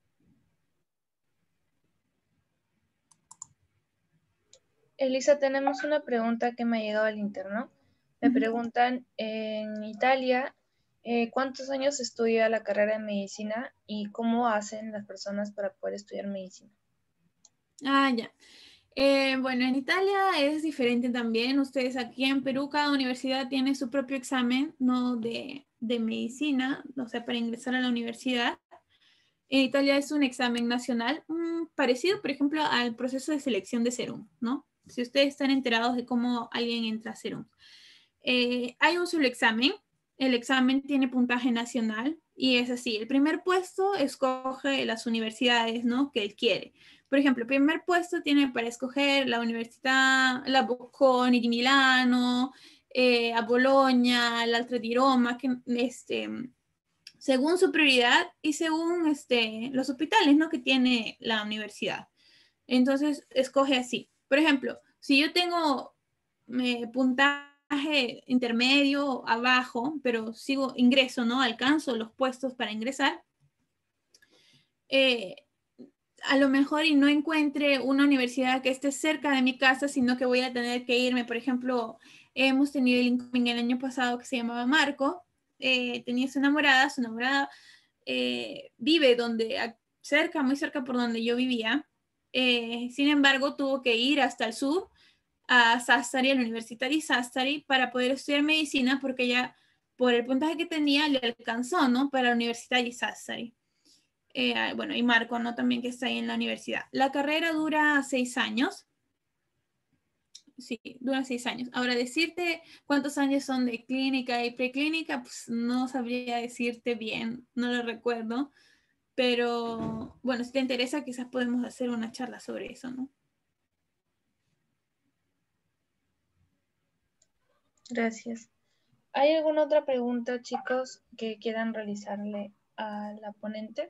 Elisa, tenemos una pregunta que me ha llegado al interno. Me Ujú. preguntan, en Italia, eh, ¿cuántos años estudia la carrera de medicina y cómo hacen las personas para poder estudiar medicina? Ah, ya. Eh, bueno, en Italia es diferente también. Ustedes aquí en Perú, cada universidad tiene su propio examen, ¿no?, de, de medicina, o sea, para ingresar a la universidad. En Italia es un examen nacional, mmm, parecido, por ejemplo, al proceso de selección de Serum, ¿no? Si ustedes están enterados de cómo alguien entra a Serum. Eh, hay un solo examen. El examen tiene puntaje nacional y es así. El primer puesto escoge las universidades, ¿no?, que él quiere. Por ejemplo, el primer puesto tiene para escoger la Universidad, la Bocconi di Milano, eh, a Bologna, l'Altra di Roma, que, este, según su prioridad y según este, los hospitales, ¿no?, que tiene la universidad. Entonces, escoge así. Por ejemplo, si yo tengo eh, puntaje intermedio abajo, pero sigo ingreso, ¿no?, alcanzo los puestos para ingresar, eh, a lo mejor y no encuentre una universidad que esté cerca de mi casa, sino que voy a tener que irme. Por ejemplo, hemos tenido el incoming el año pasado que se llamaba Marco, eh, tenía su enamorada, su enamorada eh, vive donde, cerca, muy cerca por donde yo vivía, eh, sin embargo tuvo que ir hasta el sur, a Sassari, a la Universidad de Sassari, para poder estudiar medicina, porque ya por el puntaje que tenía le alcanzó, ¿no?, para la Universidad de Sassari. Eh, bueno, y Marco, ¿no?, también, que está ahí en la universidad. La carrera dura seis años. Sí, dura seis años. Ahora, decirte cuántos años son de clínica y preclínica, pues no sabría decirte bien, no lo recuerdo. Pero, bueno, si te interesa, quizás podemos hacer una charla sobre eso, ¿no? Gracias. ¿Hay alguna otra pregunta, chicos, que quieran realizarle a la ponente?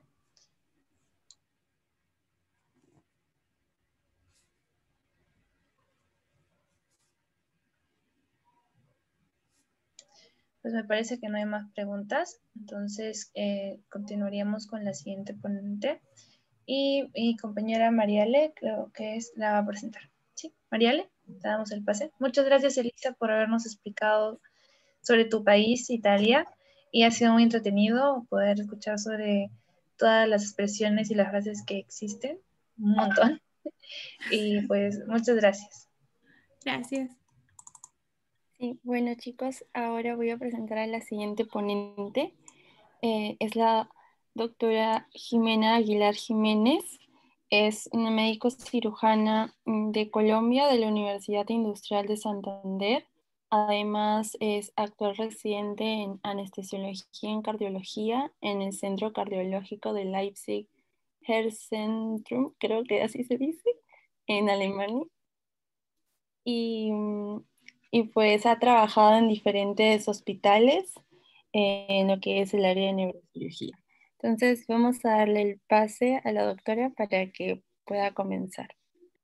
Pues me parece que no hay más preguntas, entonces eh, continuaríamos con la siguiente ponente. Y mi compañera Mariale creo que es la va a presentar. Sí, Mariale, te damos el pase. Muchas gracias, Elisa, por habernos explicado sobre tu país, Italia, y ha sido muy entretenido poder escuchar sobre todas las expresiones y las frases que existen, un montón. Y pues muchas gracias. Gracias. Sí, bueno chicos, ahora voy a presentar a la siguiente ponente. Eh, es la doctora Jimena Aguilar Jiménez. Es una médico cirujana de Colombia, de la Universidad Industrial de Santander. Además es actual residente en anestesiología y en cardiología en el Centro Cardiológico de Leipzig Herzzentrum, creo que así se dice, en Alemania. Y, y pues ha trabajado en diferentes hospitales eh, en lo que es el área de neurocirugía. Entonces vamos a darle el pase a la doctora para que pueda comenzar.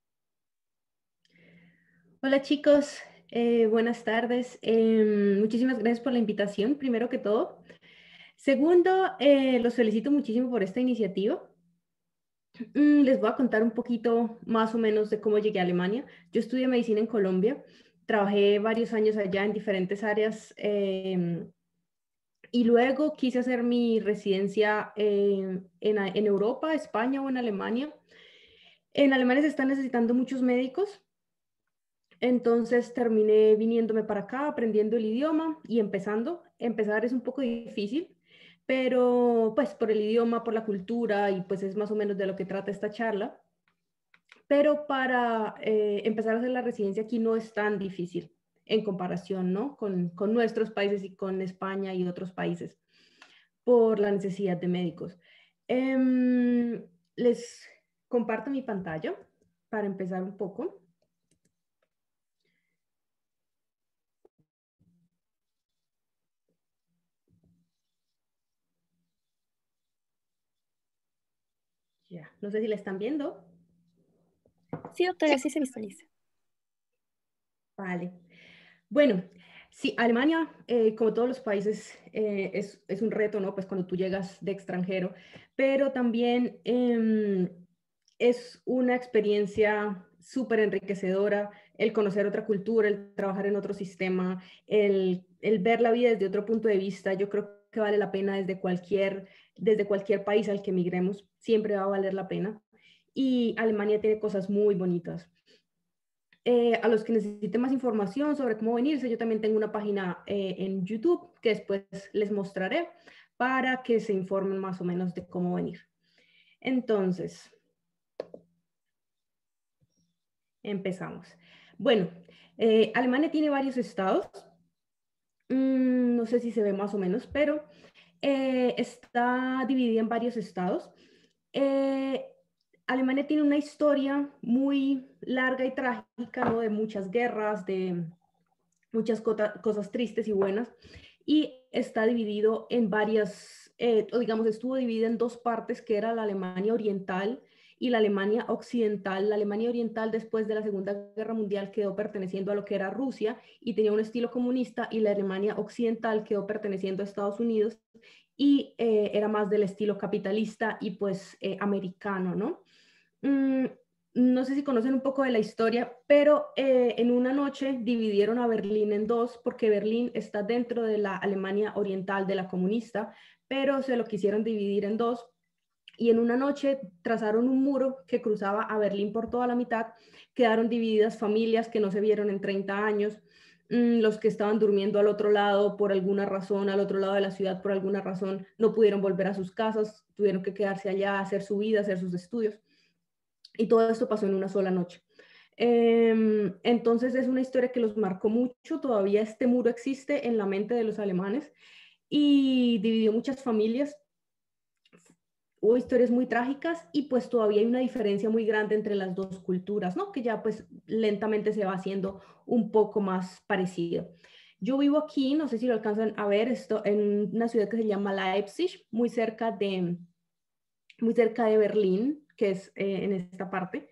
Hola chicos, eh, buenas tardes. Eh, muchísimas gracias por la invitación, primero que todo. Segundo, eh, los felicito muchísimo por esta iniciativa. Mm, les voy a contar un poquito más o menos de cómo llegué a Alemania. Yo estudié medicina en Colombia, trabajé varios años allá en diferentes áreas eh, y luego quise hacer mi residencia eh, en, en Europa, España o en Alemania. En Alemania se están necesitando muchos médicos. Entonces terminé viniéndome para acá, aprendiendo el idioma y empezando. Empezar es un poco difícil, pero pues por el idioma, por la cultura, y pues es más o menos de lo que trata esta charla. Pero para eh, empezar a hacer la residencia aquí no es tan difícil en comparación, ¿no? Con, con nuestros países y con España y otros países, por la necesidad de médicos. Eh, les comparto mi pantalla para empezar un poco. Ya, no sé si la están viendo. Sí, doctora, sí se visualiza. Vale. Bueno, sí, Alemania, eh, como todos los países, eh, es, es un reto, ¿no? Pues cuando tú llegas de extranjero, pero también eh, es una experiencia súper enriquecedora el conocer otra cultura, el trabajar en otro sistema, el, el ver la vida desde otro punto de vista. Yo creo que vale la pena desde cualquier, desde cualquier país al que emigremos, siempre va a valer la pena. Y Alemania tiene cosas muy bonitas. Eh, a los que necesiten más información sobre cómo venirse, yo también tengo una página eh, en YouTube que después les mostraré para que se informen más o menos de cómo venir. Entonces, empezamos. Bueno, eh, Alemania tiene varios estados. Mm, no sé si se ve más o menos, pero eh, está dividida en varios estados. Eh, Alemania tiene una historia muy larga y trágica, ¿no? De muchas guerras, de muchas cosas tristes y buenas, y está dividido en varias, eh, o digamos, estuvo dividido en dos partes, que era la Alemania Oriental y la Alemania Occidental. La Alemania Oriental, después de la Segunda Guerra Mundial, quedó perteneciendo a lo que era Rusia y tenía un estilo comunista, y la Alemania Occidental quedó perteneciendo a Estados Unidos y eh, era más del estilo capitalista y pues eh, americano, ¿no? Mm, no sé si conocen un poco de la historia, pero eh, en una noche dividieron a Berlín en dos, porque Berlín está dentro de la Alemania Oriental, de la comunista, pero se lo quisieron dividir en dos. Y en una noche trazaron un muro que cruzaba a Berlín por toda la mitad. Quedaron divididas familias que no se vieron en treinta años. Mm, los que estaban durmiendo al otro lado por alguna razón, al otro lado de la ciudad por alguna razón, no pudieron volver a sus casas, tuvieron que quedarse allá, hacer su vida, hacer sus estudios. Y todo esto pasó en una sola noche. Eh, entonces es una historia que los marcó mucho. Todavía este muro existe en la mente de los alemanes y dividió muchas familias. Hubo historias muy trágicas y pues todavía hay una diferencia muy grande entre las dos culturas, ¿no? Que ya pues lentamente se va haciendo un poco más parecido. Yo vivo aquí, no sé si lo alcanzan a ver, esto en una ciudad que se llama Leipzig, muy cerca de, muy cerca de Berlín, que es eh, en esta parte.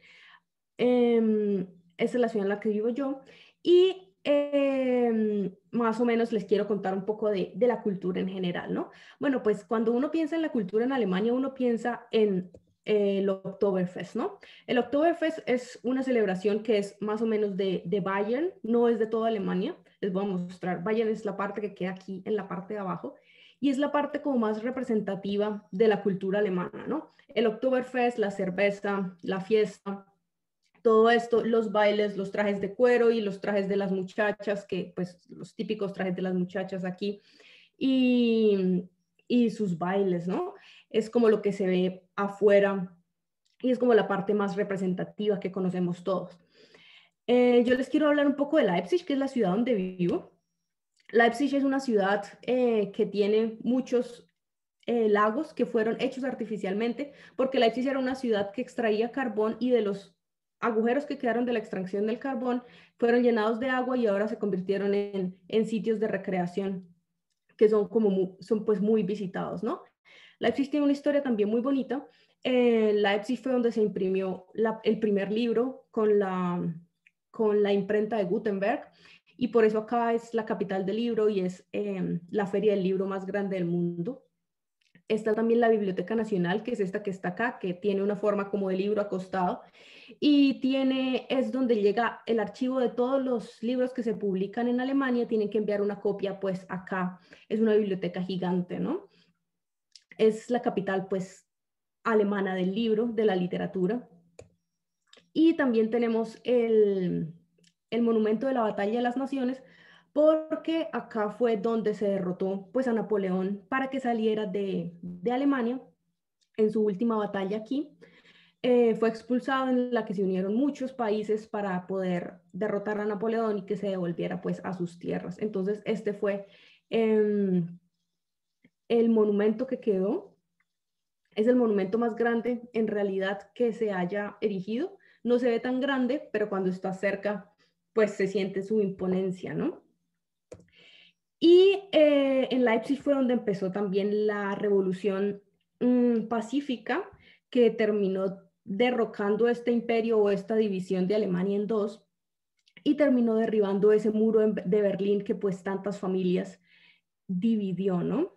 Eh, esa es la ciudad en la que vivo yo. Y eh, más o menos les quiero contar un poco de, de la cultura en general, ¿no? Bueno, pues cuando uno piensa en la cultura en Alemania, uno piensa en eh, el Oktoberfest, ¿no? El Oktoberfest es una celebración que es más o menos de, de Bayern, no es de toda Alemania. Les voy a mostrar. Bayern es la parte que queda aquí en la parte de abajo y es la parte como más representativa de la cultura alemana, ¿no? El Oktoberfest, la cerveza, la fiesta, todo esto, los bailes, los trajes de cuero y los trajes de las muchachas, que pues los típicos trajes de las muchachas aquí, y, y sus bailes, ¿no? Es como lo que se ve afuera y es como la parte más representativa que conocemos todos. Eh, yo les quiero hablar un poco de Leipzig, que es la ciudad donde vivo. Leipzig es una ciudad eh, que tiene muchos eh, lagos que fueron hechos artificialmente, porque Leipzig era una ciudad que extraía carbón y de los agujeros que quedaron de la extracción del carbón fueron llenados de agua y ahora se convirtieron en, en sitios de recreación que son como muy, son pues muy visitados, ¿no? Leipzig tiene una historia también muy bonita. Eh, Leipzig fue donde se imprimió la, el primer libro con la, con la imprenta de Gutenberg y por eso acá es la capital del libro y es eh, la feria del libro más grande del mundo. Está también la Biblioteca Nacional, que es esta que está acá, que tiene una forma como de libro acostado y tiene, es donde llega el archivo de todos los libros que se publican en Alemania, tienen que enviar una copia pues acá. Es una biblioteca gigante, ¿no? Es la capital pues alemana del libro, de la literatura. Y también tenemos el, el Monumento de la Batalla de las Naciones, porque acá fue donde se derrotó pues a Napoleón para que saliera de, de Alemania en su última batalla aquí. Eh, fue expulsado, en la que se unieron muchos países para poder derrotar a Napoleón y que se devolviera pues a sus tierras. Entonces este fue eh, el monumento que quedó. Es el monumento más grande en realidad que se haya erigido. No se ve tan grande, pero cuando está cerca pues se siente su imponencia, ¿no? Y eh, en Leipzig fue donde empezó también la revolución mmm, pacífica, que terminó derrocando este imperio o esta división de Alemania en dos y terminó derribando ese muro de Berlín que pues tantas familias dividió, ¿no?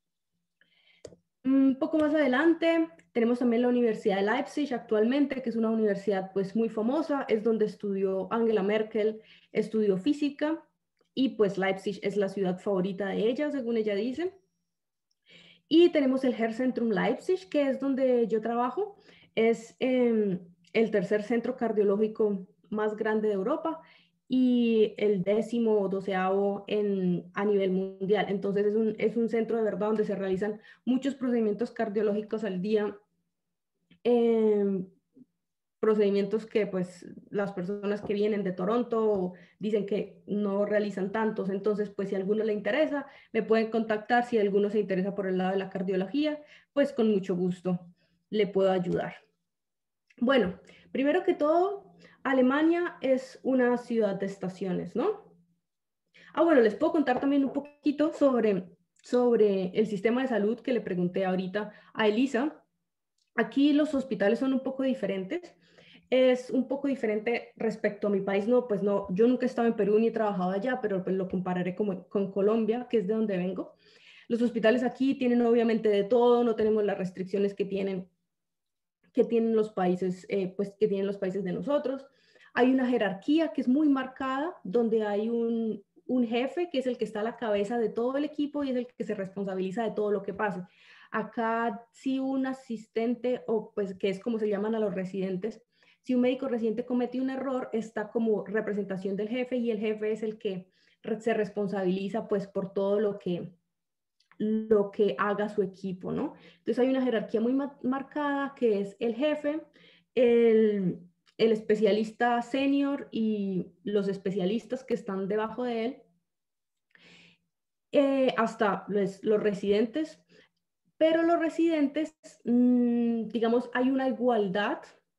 Un poco más adelante tenemos también la Universidad de Leipzig actualmente, que es una universidad pues muy famosa, es donde estudió Angela Merkel, estudió física y pues Leipzig es la ciudad favorita de ella, según ella dice. Y tenemos el Herzzentrum Leipzig, que es donde yo trabajo, es eh, el tercer centro cardiológico más grande de Europa y el décimo o doceavo en, a nivel mundial. Entonces es un, es un centro de verdad donde se realizan muchos procedimientos cardiológicos al día, eh, procedimientos que pues las personas que vienen de Toronto dicen que no realizan tantos. Entonces pues si a alguno le interesa, me pueden contactar. Si alguno se interesa por el lado de la cardiología, pues con mucho gusto le puedo ayudar. Bueno, primero que todo, Alemania es una ciudad de estaciones, ¿no? Ah, bueno, les puedo contar también un poquito sobre, sobre el sistema de salud que le pregunté ahorita a Elisa. Aquí los hospitales son un poco diferentes. Es un poco diferente respecto a mi país. No, pues no, yo nunca he estado en Perú ni he trabajado allá, pero pues lo compararé con, con Colombia, que es de donde vengo. Los hospitales aquí tienen obviamente de todo, no tenemos las restricciones que tienen que tienen los países, eh, pues que tienen los países de nosotros. Hay una jerarquía que es muy marcada, donde hay un, un jefe que es el que está a la cabeza de todo el equipo y es el que se responsabiliza de todo lo que pase. Acá si un asistente, o pues que es como se llaman a los residentes, si un médico residente comete un error, está como representación del jefe y el jefe es el que se responsabiliza pues por todo lo que lo que haga su equipo, ¿no? Entonces hay una jerarquía muy ma marcada que es el jefe, el, el especialista senior y los especialistas que están debajo de él, eh, hasta los, los residentes, pero los residentes, mmm, digamos, hay una igualdad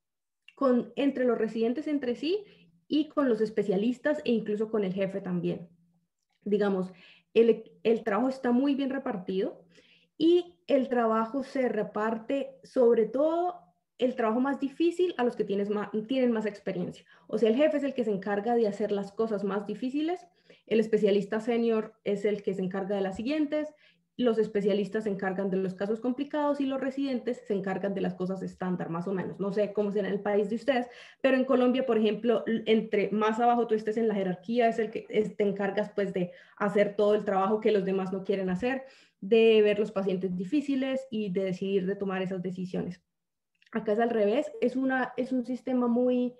con, entre los residentes entre sí y con los especialistas e incluso con el jefe también. Digamos, el, el trabajo está muy bien repartido y el trabajo se reparte, sobre todo el trabajo más difícil, a los que tienes más, tienen más experiencia. O sea, el jefe es el que se encarga de hacer las cosas más difíciles, el especialista senior es el que se encarga de las siguientes, los especialistas se encargan de los casos complicados y los residentes se encargan de las cosas estándar, más o menos. No sé cómo será en el país de ustedes, pero en Colombia, por ejemplo, entre más abajo tú estés en la jerarquía, es el que es, te encargas pues de hacer todo el trabajo que los demás no quieren hacer, de ver los pacientes difíciles y de decidir de tomar esas decisiones. Acá es al revés, es, una, es un sistema muy,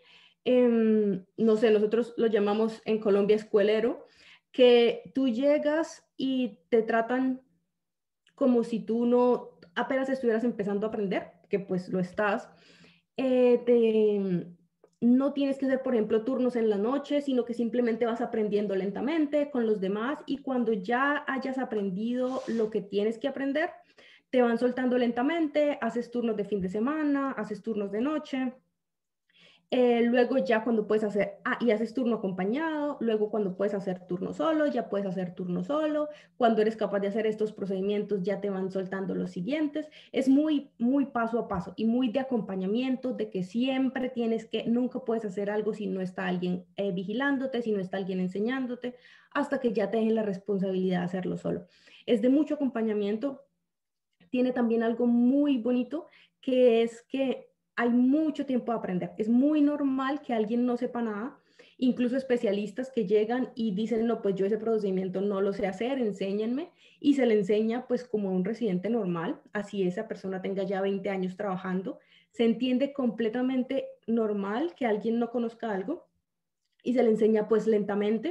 eh, no sé, nosotros lo llamamos en Colombia escuelero, que tú llegas y te tratan como si tú no apenas estuvieras empezando a aprender, que pues lo estás. Eh, te, no tienes que hacer, por ejemplo, turnos en la noche, sino que simplemente vas aprendiendo lentamente con los demás y cuando ya hayas aprendido lo que tienes que aprender, te van soltando lentamente, haces turnos de fin de semana, haces turnos de noche. Eh, luego ya cuando puedes hacer, ah, y haces turno acompañado, luego cuando puedes hacer turno solo, ya puedes hacer turno solo, cuando eres capaz de hacer estos procedimientos ya te van soltando los siguientes, es muy, muy paso a paso y muy de acompañamiento, de que siempre tienes que, nunca puedes hacer algo si no está alguien eh, vigilándote, si no está alguien enseñándote, hasta que ya te dejen la responsabilidad de hacerlo solo. Es de mucho acompañamiento, tiene también algo muy bonito, que es que hay mucho tiempo a aprender. Es muy normal que alguien no sepa nada, incluso especialistas que llegan y dicen, no, pues yo ese procedimiento no lo sé hacer, enséñenme, y se le enseña pues como a un residente normal, así esa persona tenga ya veinte años trabajando, se entiende completamente normal que alguien no conozca algo y se le enseña pues lentamente.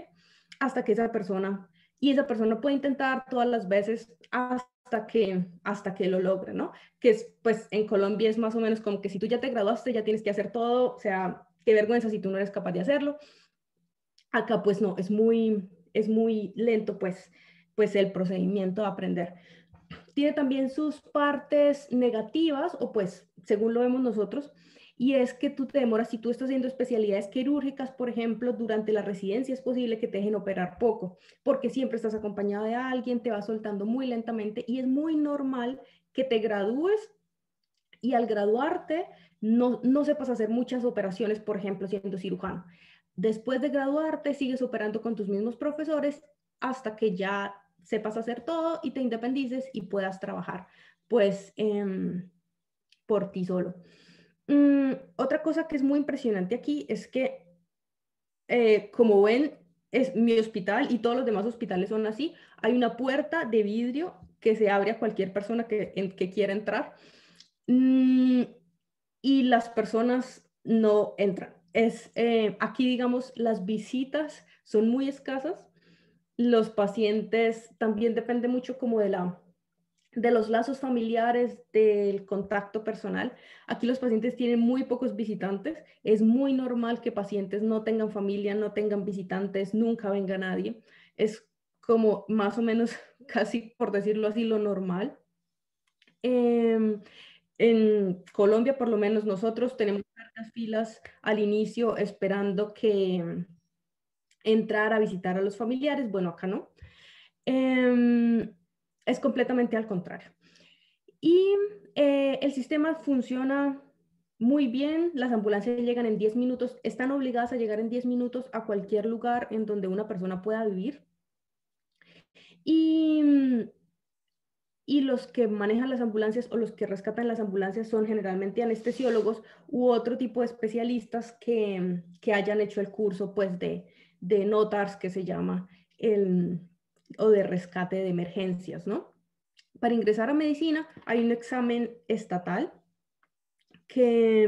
hasta que esa persona, y esa persona puede intentar todas las veces hasta que, hasta que lo logre, ¿no? Que es, pues en Colombia es más o menos como que si tú ya te graduaste, ya tienes que hacer todo, o sea, qué vergüenza si tú no eres capaz de hacerlo. Acá pues no, es muy, es muy lento pues, pues el procedimiento de aprender. Tiene también sus partes negativas, o pues según lo vemos nosotros, y es que tú te demoras, si tú estás haciendo especialidades quirúrgicas, por ejemplo, durante la residencia es posible que te dejen operar poco, porque siempre estás acompañado de alguien, te va soltando muy lentamente y es muy normal que te gradúes y al graduarte no, no sepas hacer muchas operaciones, por ejemplo, siendo cirujano. Después de graduarte, sigues operando con tus mismos profesores hasta que ya sepas hacer todo y te independices y puedas trabajar, pues, eh, por ti solo. Mm, otra cosa que es muy impresionante aquí es que, eh, como ven, es mi hospital y todos los demás hospitales son así. Hay una puerta de vidrio que se abre a cualquier persona que, en, que quiera entrar. Mm, y las personas no entran. Es, eh, aquí, digamos, las visitas son muy escasas. Los pacientes también depende mucho como de la de los lazos familiares, del contacto personal. Aquí los pacientes tienen muy pocos visitantes. Es muy normal que pacientes no tengan familia, no tengan visitantes, nunca venga nadie. Es como más o menos, casi por decirlo así, lo normal. Eh, en Colombia, por lo menos nosotros tenemos largas filas al inicio esperando que entrar a visitar a los familiares. Bueno, acá no. Eh, es completamente al contrario. Y eh, el sistema funciona muy bien. Las ambulancias llegan en diez minutos. Están obligadas a llegar en diez minutos a cualquier lugar en donde una persona pueda vivir. Y y los que manejan las ambulancias o los que rescatan las ambulancias son generalmente anestesiólogos u otro tipo de especialistas que, que hayan hecho el curso pues de, de NOTARS, que se llama, el, o de rescate de emergencias, ¿no? Para ingresar a medicina hay un examen estatal que,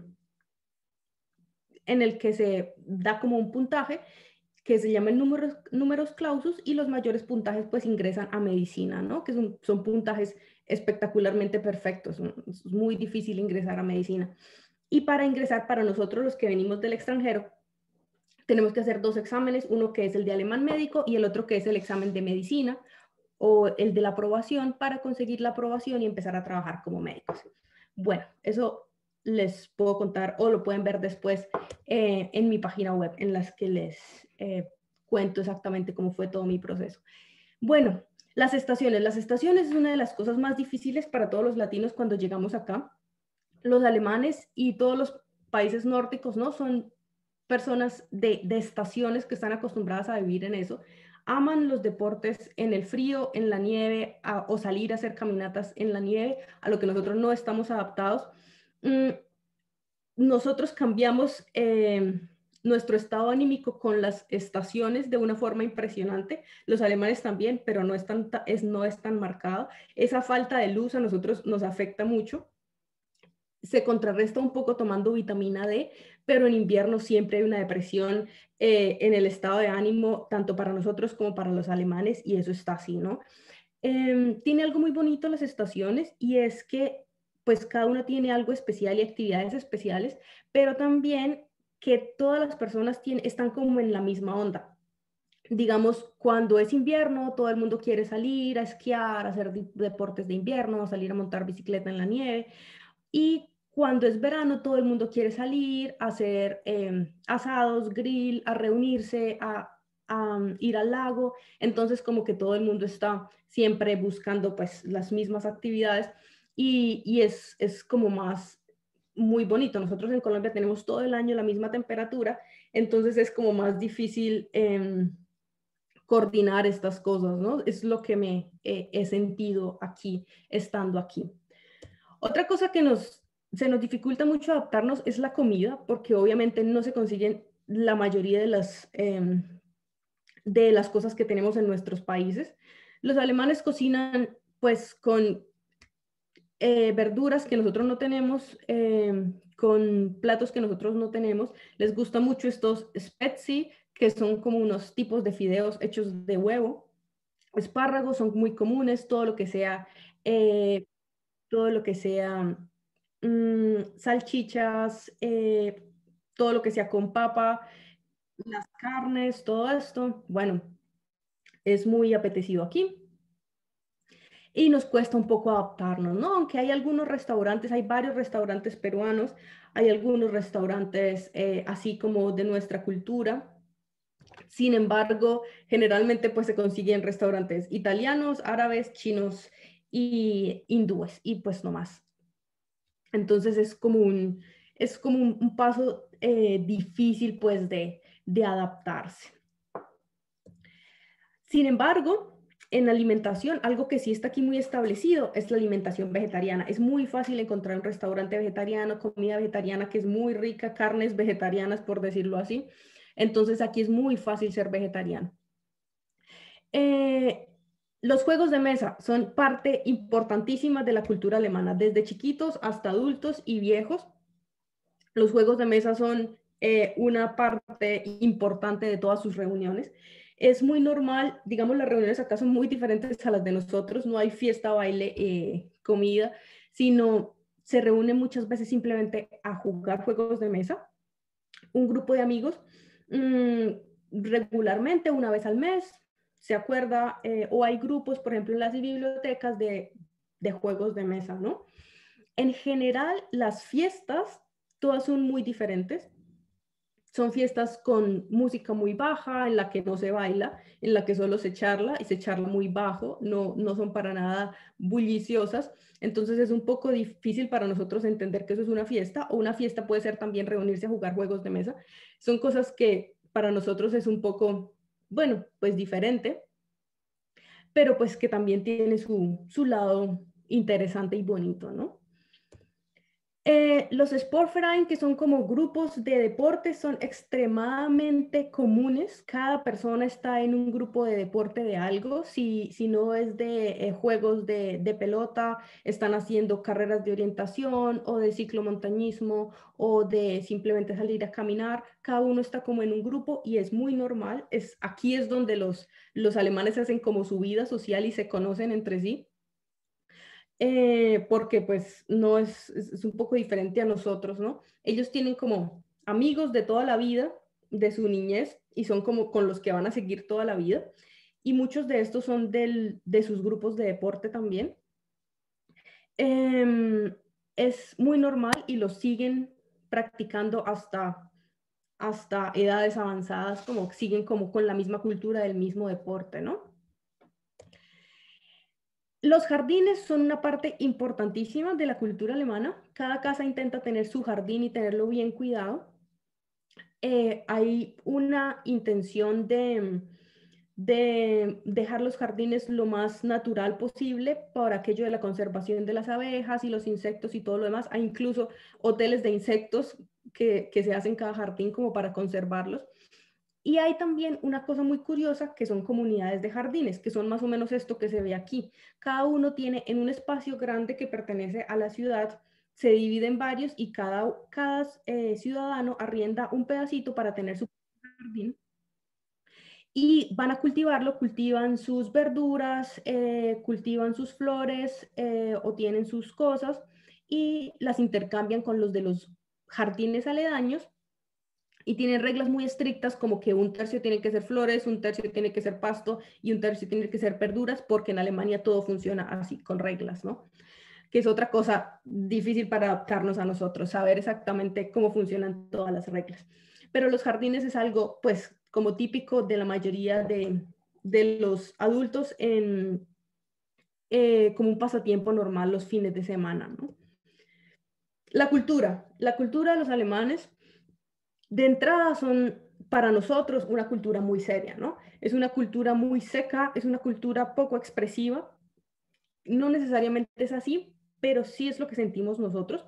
en el que se da como un puntaje que se llaman números, números clausus, y los mayores puntajes pues ingresan a medicina, ¿no? Que son, son puntajes espectacularmente perfectos, ¿no? Es muy difícil ingresar a medicina. Y para ingresar, para nosotros los que venimos del extranjero, tenemos que hacer dos exámenes, uno que es el de alemán médico y el otro que es el examen de medicina o el de la aprobación, para conseguir la aprobación y empezar a trabajar como médicos. Bueno, eso les puedo contar o lo pueden ver después eh, en mi página web, en las que les eh, cuento exactamente cómo fue todo mi proceso. Bueno, las estaciones. Las estaciones es una de las cosas más difíciles para todos los latinos cuando llegamos acá. Los alemanes y todos los países nórdicos, ¿no? Son personas de, de estaciones que están acostumbradas a vivir en eso. Aman los deportes en el frío, en la nieve, a, o salir a hacer caminatas en la nieve, a lo que nosotros no estamos adaptados. Mm, nosotros cambiamos eh, nuestro estado anímico con las estaciones de una forma impresionante. Los alemanes también, pero no es tan, es, no es tan marcado. Esa falta de luz a nosotros nos afecta mucho. Se contrarresta un poco tomando vitamina D, pero en invierno siempre hay una depresión eh, en el estado de ánimo, tanto para nosotros como para los alemanes, y eso está así, ¿no? Eh, tiene algo muy bonito las estaciones, y es que pues cada una tiene algo especial y actividades especiales, pero también que todas las personas tienen, están como en la misma onda. Digamos, cuando es invierno, todo el mundo quiere salir a esquiar, a hacer deportes de invierno, a salir a montar bicicleta en la nieve. Y cuando es verano, todo el mundo quiere salir a hacer eh, asados, grill, a reunirse, a, a um, ir al lago. Entonces, como que todo el mundo está siempre buscando pues las mismas actividades, y, y es, es como más muy bonito. Nosotros en Colombia tenemos todo el año la misma temperatura, entonces es como más difícil eh, coordinar estas cosas, ¿no? Es lo que me eh, he sentido aquí, estando aquí. Otra cosa que nos, se nos dificulta mucho adaptarnos es la comida, porque obviamente no se consiguen la mayoría de las, eh, de las cosas que tenemos en nuestros países. Los alemanes cocinan pues con eh, verduras que nosotros no tenemos, eh, con platos que nosotros no tenemos. Les gusta mucho estos Spätzle, que son como unos tipos de fideos hechos de huevo. Espárragos son muy comunes, todo lo que sea, eh, todo lo que sea mmm, salchichas, eh, todo lo que sea con papa, las carnes, todo esto, bueno, es muy apetecido aquí. Y nos cuesta un poco adaptarnos, ¿no? Aunque hay algunos restaurantes, hay varios restaurantes peruanos, hay algunos restaurantes eh, así como de nuestra cultura. Sin embargo, generalmente pues se consiguen restaurantes italianos, árabes, chinos y hindúes, y pues no más. Entonces es como un, es como un, un paso eh, difícil pues de, de adaptarse. Sin embargo, en la alimentación, algo que sí está aquí muy establecido es la alimentación vegetariana. Es muy fácil encontrar un restaurante vegetariano, comida vegetariana que es muy rica, carnes vegetarianas, por decirlo así. Entonces aquí es muy fácil ser vegetariano. Eh, los juegos de mesa son parte importantísima de la cultura alemana, desde chiquitos hasta adultos y viejos. Los juegos de mesa son eh, una parte importante de todas sus reuniones. Es muy normal, digamos, las reuniones acá son muy diferentes a las de nosotros, no hay fiesta, baile, eh, comida, sino se reúnen muchas veces simplemente a jugar juegos de mesa. Un grupo de amigos, mmm, regularmente, una vez al mes, se acuerda, eh, o hay grupos, por ejemplo, en las bibliotecas de, de juegos de mesa, ¿no? En general, las fiestas, todas son muy diferentes. Son fiestas con música muy baja, en la que no se baila, en la que solo se charla y se charla muy bajo, no, no son para nada bulliciosas. Entonces es un poco difícil para nosotros entender que eso es una fiesta, o una fiesta puede ser también reunirse a jugar juegos de mesa. Son cosas que para nosotros es un poco, bueno, pues diferente, pero pues que también tiene su, su lado interesante y bonito, ¿no? Eh, los Sportverein, que son como grupos de deportes, son extremadamente comunes. Cada persona está en un grupo de deporte de algo. Si, si no es de eh, juegos de, de pelota, están haciendo carreras de orientación o de ciclomontañismo o de simplemente salir a caminar. Cada uno está como en un grupo y es muy normal. Es, aquí es donde los, los alemanes hacen como su vida social y se conocen entre sí. Eh, porque pues no es, es, es un poco diferente a nosotros, ¿no? Ellos tienen como amigos de toda la vida, de su niñez, y son como con los que van a seguir toda la vida, y muchos de estos son del, de sus grupos de deporte también. Eh, es muy normal y los siguen practicando hasta, hasta edades avanzadas, como siguen como con la misma cultura del mismo deporte, ¿no? Los jardines son una parte importantísima de la cultura alemana. Cada casa intenta tener su jardín y tenerlo bien cuidado. Eh, hay una intención de, de dejar los jardines lo más natural posible para aquello de la conservación de las abejas y los insectos y todo lo demás. Hay incluso hoteles de insectos que, que se hacen en cada jardín como para conservarlos. Y hay también una cosa muy curiosa que son comunidades de jardines, que son más o menos esto que se ve aquí. Cada uno tiene en un espacio grande que pertenece a la ciudad, se divide en varios y cada, cada eh, ciudadano arrienda un pedacito para tener su jardín. Y van a cultivarlo, cultivan sus verduras, eh, cultivan sus flores eh, o tienen sus cosas y las intercambian con los de los jardines aledaños. Y tienen reglas muy estrictas como que un tercio tiene que ser flores, un tercio tiene que ser pasto y un tercio tiene que ser verduras, porque en Alemania todo funciona así, con reglas, ¿no? Que es otra cosa difícil para adaptarnos a nosotros, saber exactamente cómo funcionan todas las reglas. Pero los jardines es algo, pues, como típico de la mayoría de, de los adultos en, eh, como un pasatiempo normal los fines de semana, ¿no? La cultura, la cultura de los alemanes de entrada son para nosotros una cultura muy seria, ¿no? Es una cultura muy seca, es una cultura poco expresiva. No necesariamente es así, pero sí es lo que sentimos nosotros.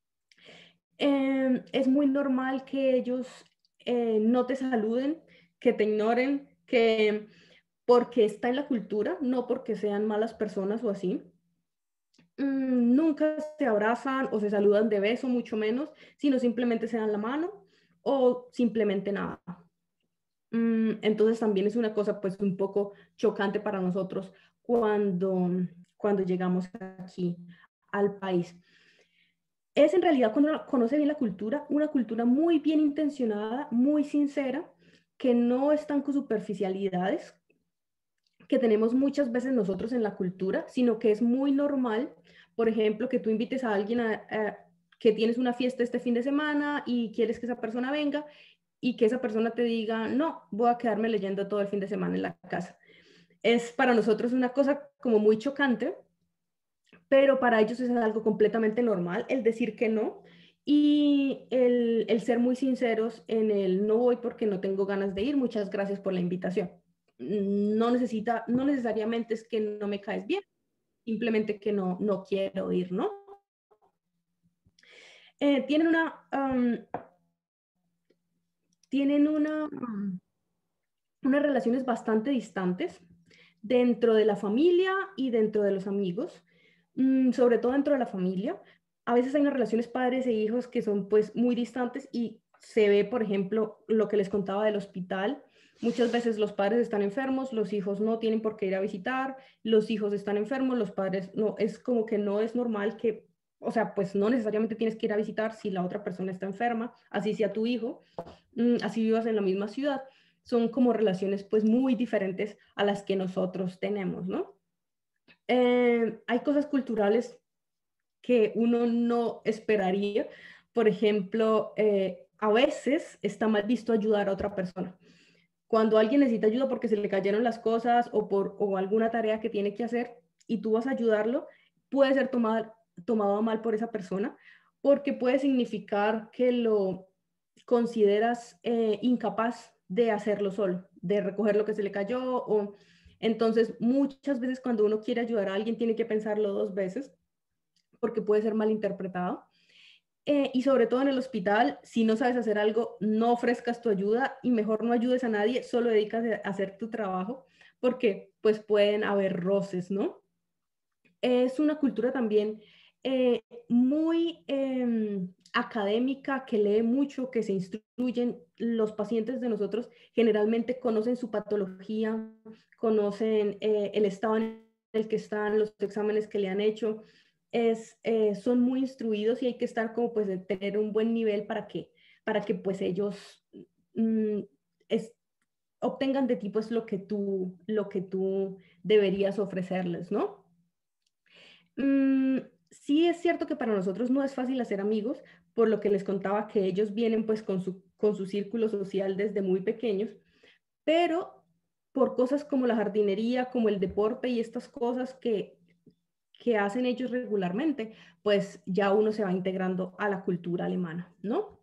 Eh, es muy normal que ellos eh, no te saluden, que te ignoren, que porque está en la cultura, no porque sean malas personas o así. Mm, nunca se abrazan o se saludan de beso, mucho menos, sino simplemente se dan la mano o simplemente nada. Entonces también es una cosa pues un poco chocante para nosotros cuando, cuando llegamos aquí al país. Es en realidad, cuando uno conoce bien la cultura, una cultura muy bien intencionada, muy sincera, que no están con superficialidades que tenemos muchas veces nosotros en la cultura, sino que es muy normal, por ejemplo, que tú invites a alguien a, a, que tienes una fiesta este fin de semana y quieres que esa persona venga y que esa persona te diga, no, voy a quedarme leyendo todo el fin de semana en la casa. Es para nosotros una cosa como muy chocante, pero para ellos es algo completamente normal el decir que no y el, el ser muy sinceros en el no voy porque no tengo ganas de ir, muchas gracias por la invitación. No necesita, no necesariamente es que no me caes bien, simplemente que no, no quiero ir, ¿no? Eh, tienen una, um, tienen una, um, unas relaciones bastante distantes dentro de la familia y dentro de los amigos, mm, sobre todo dentro de la familia. A veces hay unas relaciones padres e hijos que son pues muy distantes y se ve, por ejemplo, lo que les contaba del hospital. Muchas veces los padres están enfermos, los hijos no tienen por qué ir a visitar, los hijos están enfermos, los padres no, es como que no es normal que, o sea, pues no necesariamente tienes que ir a visitar si la otra persona está enferma, así sea tu hijo, mm, así vivas en la misma ciudad. Son como relaciones pues muy diferentes a las que nosotros tenemos, ¿no? Eh, hay cosas culturales que uno no esperaría. Por ejemplo, eh, a veces está mal visto ayudar a otra persona. Cuando alguien necesita ayuda porque se le cayeron las cosas o por o alguna tarea que tiene que hacer y tú vas a ayudarlo, puede ser tomado, tomado a mal por esa persona porque puede significar que lo consideras eh, incapaz de hacerlo solo, de recoger lo que se le cayó. O entonces muchas veces cuando uno quiere ayudar a alguien tiene que pensarlo dos veces porque puede ser malinterpretado. Eh, y sobre todo en el hospital, si no sabes hacer algo, no ofrezcas tu ayuda y mejor no ayudes a nadie, solo dedicas a hacer tu trabajo, porque pues pueden haber roces, ¿no? Es una cultura también eh, muy eh, académica, que lee mucho, que se instruyen. Los pacientes de nosotros generalmente conocen su patología, conocen eh, el estado en el que están, los exámenes que le han hecho. Es, eh, son muy instruidos y hay que estar como pues de tener un buen nivel para que, para que pues ellos mm, es, obtengan de ti pues lo que tú, lo que tú deberías ofrecerles, ¿no? Mm, sí es cierto que para nosotros no es fácil hacer amigos, por lo que les contaba que ellos vienen pues con su, con su círculo social desde muy pequeños, pero por cosas como la jardinería, como el deporte y estas cosas que, que hacen ellos regularmente, pues ya uno se va integrando a la cultura alemana, ¿no?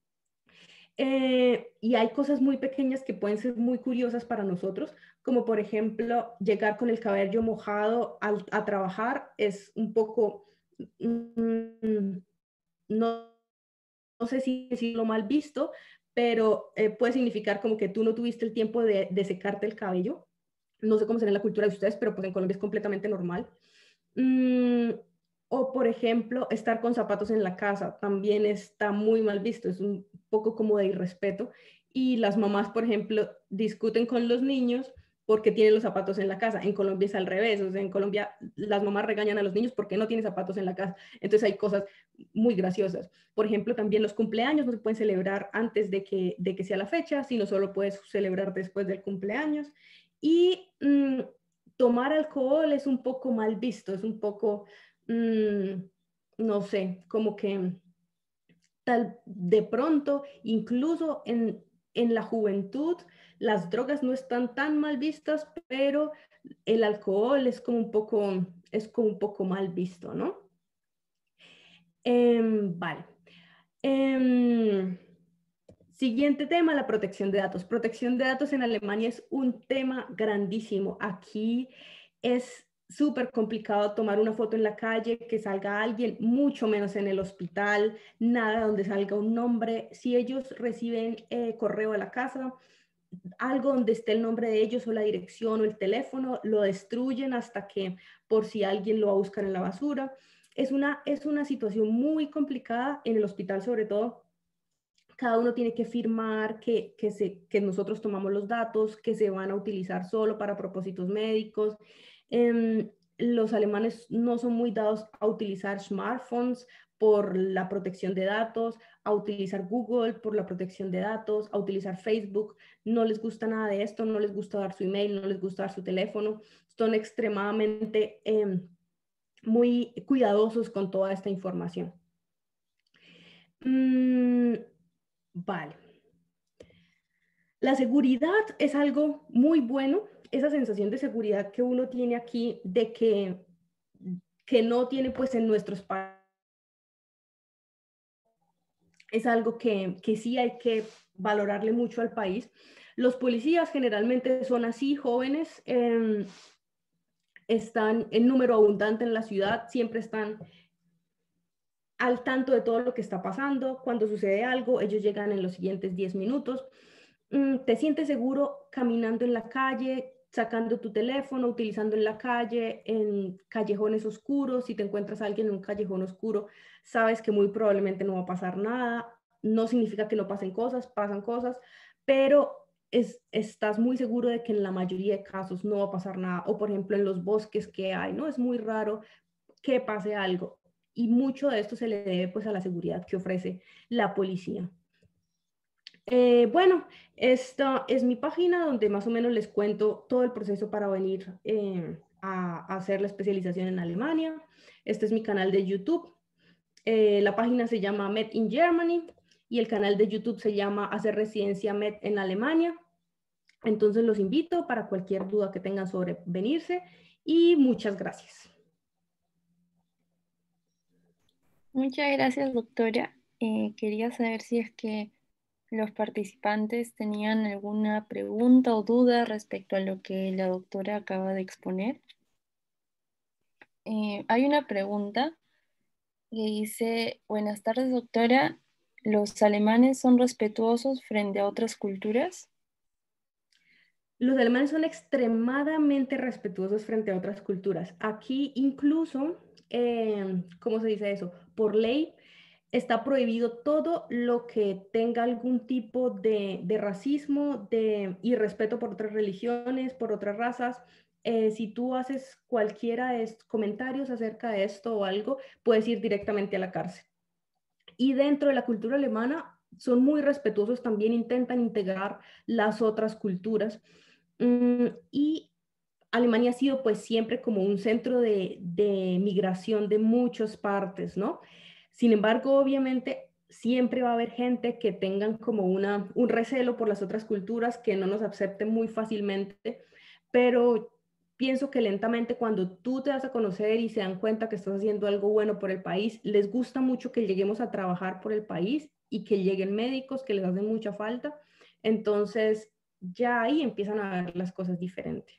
Eh, y hay cosas muy pequeñas que pueden ser muy curiosas para nosotros, como por ejemplo llegar con el cabello mojado al, a trabajar es un poco, mm, no, no sé si decirlo mal visto, pero eh, puede significar como que tú no tuviste el tiempo de, de secarte el cabello. No sé cómo será en la cultura de ustedes, pero pues en Colombia es completamente normal. Mm, o, por ejemplo, estar con zapatos en la casa también está muy mal visto, es un poco como de irrespeto. Y las mamás, por ejemplo, discuten con los niños porque tienen los zapatos en la casa. En Colombia es al revés, o sea, en Colombia las mamás regañan a los niños porque no tienen zapatos en la casa. Entonces hay cosas muy graciosas. Por ejemplo, también los cumpleaños no se pueden celebrar antes de que, de que sea la fecha, sino solo puedes celebrar después del cumpleaños. Y mmm, tomar alcohol es un poco mal visto, es un poco, mmm, no sé, como que tal de pronto, incluso en, en la juventud, las drogas no están tan mal vistas, pero el alcohol es como un poco, es como un poco mal visto, ¿no? Eh, vale. Eh, Siguiente tema, la protección de datos. Protección de datos en Alemania es un tema grandísimo. Aquí es súper complicado tomar una foto en la calle, que salga alguien, mucho menos en el hospital, nada donde salga un nombre. Si ellos reciben eh, correo a la casa, algo donde esté el nombre de ellos o la dirección o el teléfono, lo destruyen hasta que por si alguien lo va a buscar en la basura. Es una, es una situación muy complicada en el hospital, sobre todo cada uno tiene que firmar que, que, se, que nosotros tomamos los datos, que se van a utilizar solo para propósitos médicos. Eh, los alemanes no son muy dados a utilizar smartphones por la protección de datos, a utilizar Google por la protección de datos, a utilizar Facebook. No les gusta nada de esto, no les gusta dar su email, no les gusta dar su teléfono. Son extremadamente eh, muy cuidadosos con toda esta información. Mm, vale. La seguridad es algo muy bueno, esa sensación de seguridad que uno tiene aquí, de que, que no tiene pues en nuestros países, es algo que, que sí hay que valorarle mucho al país. Los policías generalmente son así, jóvenes, eh, están en número abundante en la ciudad, siempre están al tanto de todo lo que está pasando. Cuando sucede algo, ellos llegan en los siguientes diez minutos. Te sientes seguro caminando en la calle, sacando tu teléfono, utilizando en la calle, en callejones oscuros. Si te encuentras a alguien en un callejón oscuro, sabes que muy probablemente no va a pasar nada. No significa que no pasen cosas, pasan cosas, pero es, estás muy seguro de que en la mayoría de casos no va a pasar nada. O por ejemplo en los bosques que hay, ¿no? Es muy raro que pase algo. Y mucho de esto se le debe pues a la seguridad que ofrece la policía. Eh, bueno, esta es mi página donde más o menos les cuento todo el proceso para venir eh, a, a hacer la especialización en Alemania. Este es mi canal de YouTube. Eh, la página se llama Med in Germany y el canal de YouTube se llama Hacer Residencia Med en Alemania. Entonces los invito para cualquier duda que tengan sobre venirse y muchas gracias. Muchas gracias, doctora. Eh, quería saber si es que los participantes tenían alguna pregunta o duda respecto a lo que la doctora acaba de exponer. Eh, hay una pregunta que dice: buenas tardes, doctora. ¿Los alemanes son respetuosos frente a otras culturas? Los alemanes son extremadamente respetuosos frente a otras culturas. Aquí incluso, eh, ¿cómo se dice eso? Por ley está prohibido todo lo que tenga algún tipo de, de racismo, de irrespeto por otras religiones, por otras razas. Eh, si tú haces cualquiera de estos comentarios acerca de esto o algo, puedes ir directamente a la cárcel. Y dentro de la cultura alemana son muy respetuosos, también intentan integrar las otras culturas. Mm, y Alemania ha sido pues siempre como un centro de, de migración de muchas partes, ¿no? Sin embargo, obviamente, siempre va a haber gente que tengan como una, un recelo por las otras culturas, que no nos acepten muy fácilmente, pero pienso que lentamente cuando tú te das a conocer y se dan cuenta que estás haciendo algo bueno por el país, les gusta mucho que lleguemos a trabajar por el país y que lleguen médicos que les hacen mucha falta. Entonces, ya ahí empiezan a ver las cosas diferentes.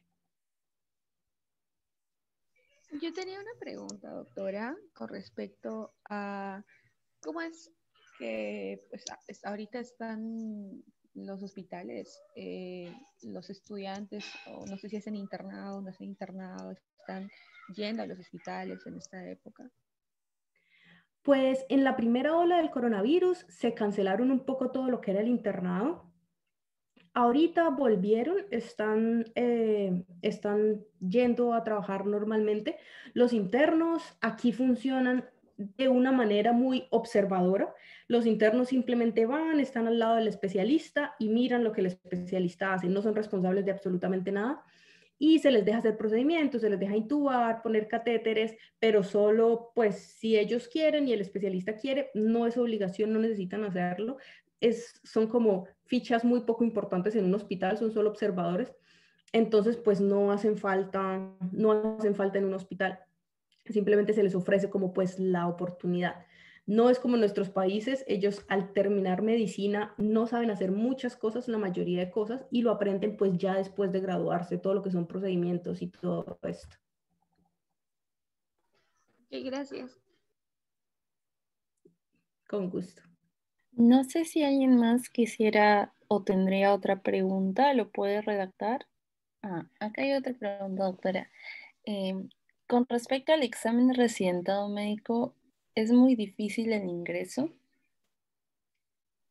Yo tenía una pregunta, doctora, con respecto a cómo es que pues, ahorita están los hospitales, eh, los estudiantes, o no sé si es en internado, no es en internado, están yendo a los hospitales en esta época. Pues en la primera ola del coronavirus se cancelaron un poco todo lo que era el internado. Ahorita volvieron, están, eh, están yendo a trabajar normalmente. Los internos aquí funcionan de una manera muy observadora. Los internos simplemente van, están al lado del especialista y miran lo que el especialista hace. No son responsables de absolutamente nada y se les deja hacer procedimientos, se les deja intubar, poner catéteres, pero solo pues si ellos quieren y el especialista quiere, no es obligación, no necesitan hacerlo. Es, son como fichas muy poco importantes en un hospital, son solo observadores, entonces pues no hacen falta, no hacen falta en un hospital, simplemente se les ofrece como pues la oportunidad. No es como en nuestros países, ellos al terminar medicina no saben hacer muchas cosas, la mayoría de cosas, y lo aprenden pues ya después de graduarse, todo lo que son procedimientos y todo esto. Ok, gracias. Con gusto. No sé si alguien más quisiera o tendría otra pregunta, ¿lo puede redactar? Ah, acá hay otra pregunta, doctora. Eh, con respecto al examen de residentado médico, ¿es muy difícil el ingreso?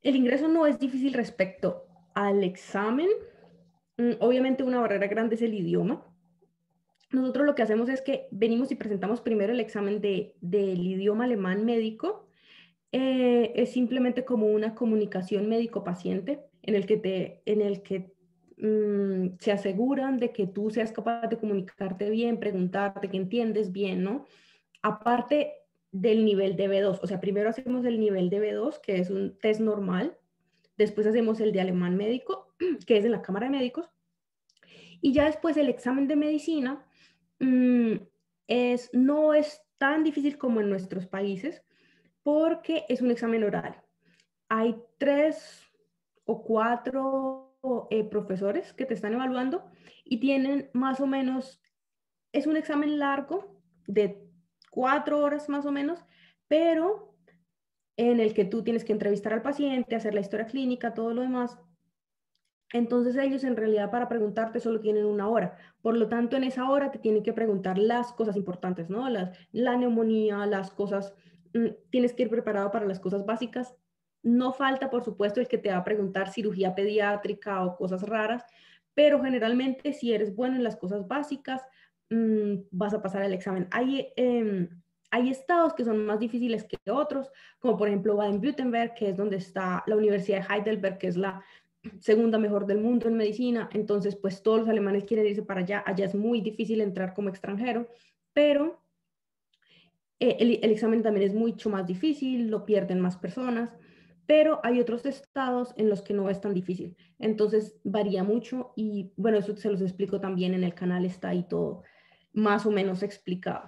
el ingreso no es difícil respecto al examen. Mm, Obviamente una barrera grande es el idioma. Nosotros lo que hacemos es que venimos y presentamos primero el examen de, del idioma alemán médico. Eh, es simplemente como una comunicación médico-paciente en el que, te, en el que mm, se aseguran de que tú seas capaz de comunicarte bien, preguntarte, que entiendes bien, ¿no? Aparte del nivel de B dos, o sea, primero hacemos el nivel de B dos, que es un test normal, después hacemos el de alemán médico, que es en la Cámara de Médicos, y ya después el examen de medicina mmm, es, no es tan difícil como en nuestros países, porque es un examen oral. Hay tres o cuatro eh, profesores que te están evaluando y tienen más o menos, es un examen largo de cuatro horas más o menos, pero en el que tú tienes que entrevistar al paciente, hacer la historia clínica, todo lo demás. Entonces ellos en realidad para preguntarte solo tienen una hora. Por lo tanto, en esa hora te tienen que preguntar las cosas importantes, ¿no? Las, la neumonía, las cosas, mm, tienes que ir preparado para las cosas básicas. No falta, por supuesto, el que te va a preguntar cirugía pediátrica o cosas raras, pero generalmente si eres bueno en las cosas básicas, mmm, vas a pasar el examen. Hay, eh, hay estados que son más difíciles que otros, como por ejemplo Baden-Württemberg, que es donde está la Universidad de Heidelberg, que es la segunda mejor del mundo en medicina, entonces pues todos los alemanes quieren irse para allá, allá es muy difícil entrar como extranjero, pero eh, el, el examen también es mucho más difícil, lo pierden más personas, pero hay otros estados en los que no es tan difícil, entonces varía mucho y bueno, eso se los explico también en el canal, está ahí todo más o menos explicado.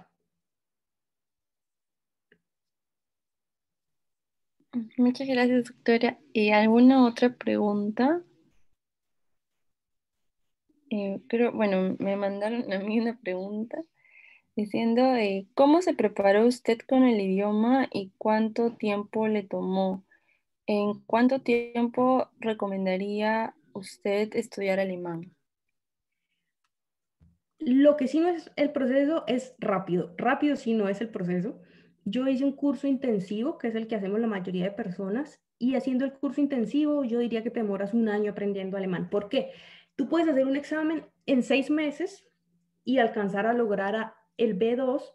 Muchas gracias, doctora. ¿Y alguna otra pregunta? Eh, creo, bueno, me mandaron a mí una pregunta diciendo, eh, ¿cómo se preparó usted con el idioma y cuánto tiempo le tomó? ¿En cuánto tiempo recomendaría usted estudiar alemán? Lo que sí no es el proceso es rápido. Rápido sí no es el proceso. Yo hice un curso intensivo, que es el que hacemos la mayoría de personas, y haciendo el curso intensivo yo diría que te demoras un año aprendiendo alemán. ¿Por qué? Tú puedes hacer un examen en seis meses y alcanzar a lograr a el B dos,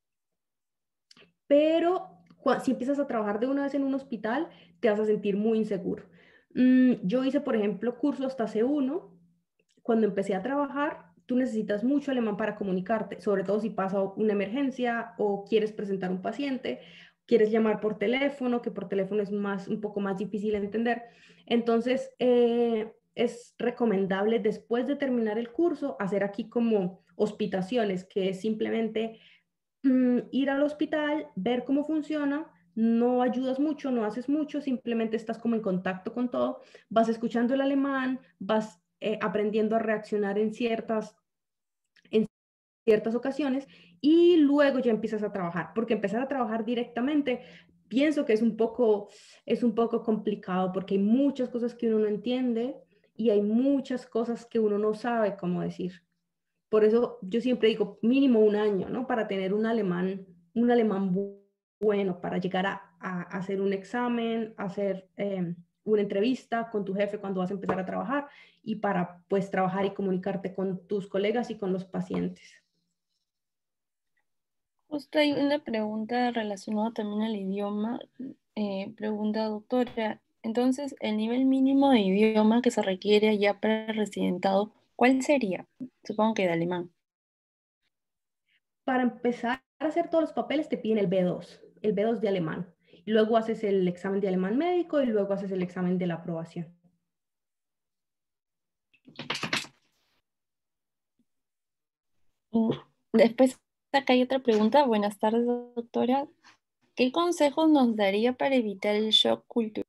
pero si empiezas a trabajar de una vez en un hospital, te vas a sentir muy inseguro. Mm, yo hice, por ejemplo, curso hasta C uno. Cuando empecé a trabajar, tú necesitas mucho alemán para comunicarte, sobre todo si pasa una emergencia o quieres presentar un paciente, quieres llamar por teléfono, que por teléfono es más, un poco más difícil de entender. Entonces, eh, es recomendable después de terminar el curso hacer aquí como hospitaciones, que es simplemente mm, ir al hospital, ver cómo funciona. No ayudas mucho, no haces mucho, simplemente estás como en contacto con todo, vas escuchando el alemán, vas eh, aprendiendo a reaccionar en ciertas, en ciertas ocasiones y luego ya empiezas a trabajar, porque empezar a trabajar directamente pienso que es un poco, es un poco complicado porque hay muchas cosas que uno no entiende y hay muchas cosas que uno no sabe cómo decir. Por eso yo siempre digo mínimo un año, ¿no? Para tener un alemán, un alemán bu bueno, para llegar a, a, a, hacer un examen, hacer eh, una entrevista con tu jefe cuando vas a empezar a trabajar y para pues trabajar y comunicarte con tus colegas y con los pacientes. Justo hay una pregunta relacionada también al idioma. Eh, pregunta, doctora, entonces, el nivel mínimo de idioma que se requiere ya para el residentado, ¿cuál sería? Supongo que de alemán. Para empezar a hacer todos los papeles te piden el B dos, el B dos de alemán. Y luego haces el examen de alemán médico y luego haces el examen de la aprobación. Y después, acá hay otra pregunta. Buenas tardes, doctora. ¿Qué consejos nos daría para evitar el shock cultural?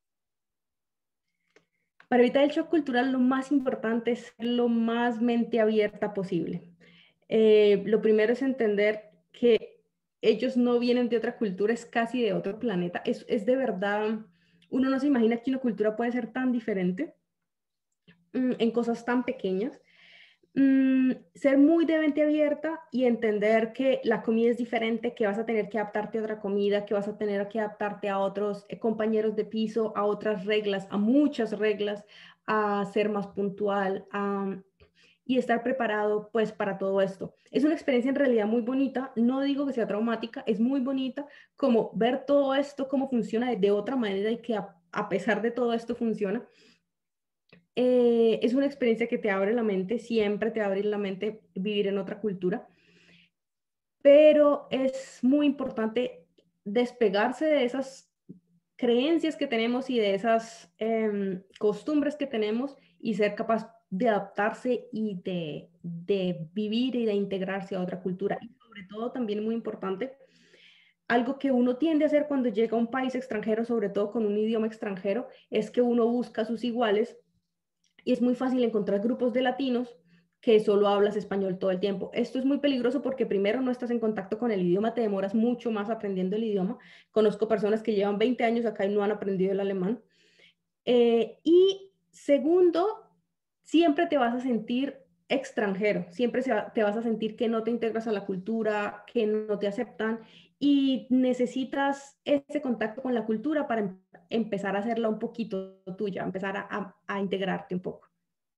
Para evitar el shock cultural, lo más importante es ser lo más mente abierta posible. Eh, lo primero es entender que ellos no vienen de otra cultura, es casi de otro planeta. Es, es de verdad, uno no se imagina que una cultura puede ser tan diferente mm, en cosas tan pequeñas. mm, ser muy de mente abierta y entender que la comida es diferente, que vas a tener que adaptarte a otra comida, que vas a tener que adaptarte a otros eh, compañeros de piso, a otras reglas, a muchas reglas, a ser más puntual, a y estar preparado pues para todo esto. Es una experiencia en realidad muy bonita, no digo que sea traumática, es muy bonita como ver todo esto, cómo funciona de, de otra manera y que a, a pesar de todo esto funciona. Eh, es una experiencia que te abre la mente, siempre te abre la mente vivir en otra cultura, pero es muy importante despegarse de esas creencias que tenemos y de esas eh, costumbres que tenemos y ser capaz de adaptarse y de, de vivir y de integrarse a otra cultura. Y sobre todo también muy importante, algo que uno tiende a hacer cuando llega a un país extranjero, sobre todo con un idioma extranjero, es que uno busca sus iguales y es muy fácil encontrar grupos de latinos que solo hablas español todo el tiempo. Esto es muy peligroso porque primero no estás en contacto con el idioma, te demoras mucho más aprendiendo el idioma. Conozco personas que llevan veinte años acá y no han aprendido el alemán. Eh, y segundo, siempre te vas a sentir extranjero, siempre se va, te vas a sentir que no te integras a la cultura, que no te aceptan y necesitas ese contacto con la cultura para em empezar a hacerla un poquito tuya, empezar a, a, a integrarte un poco.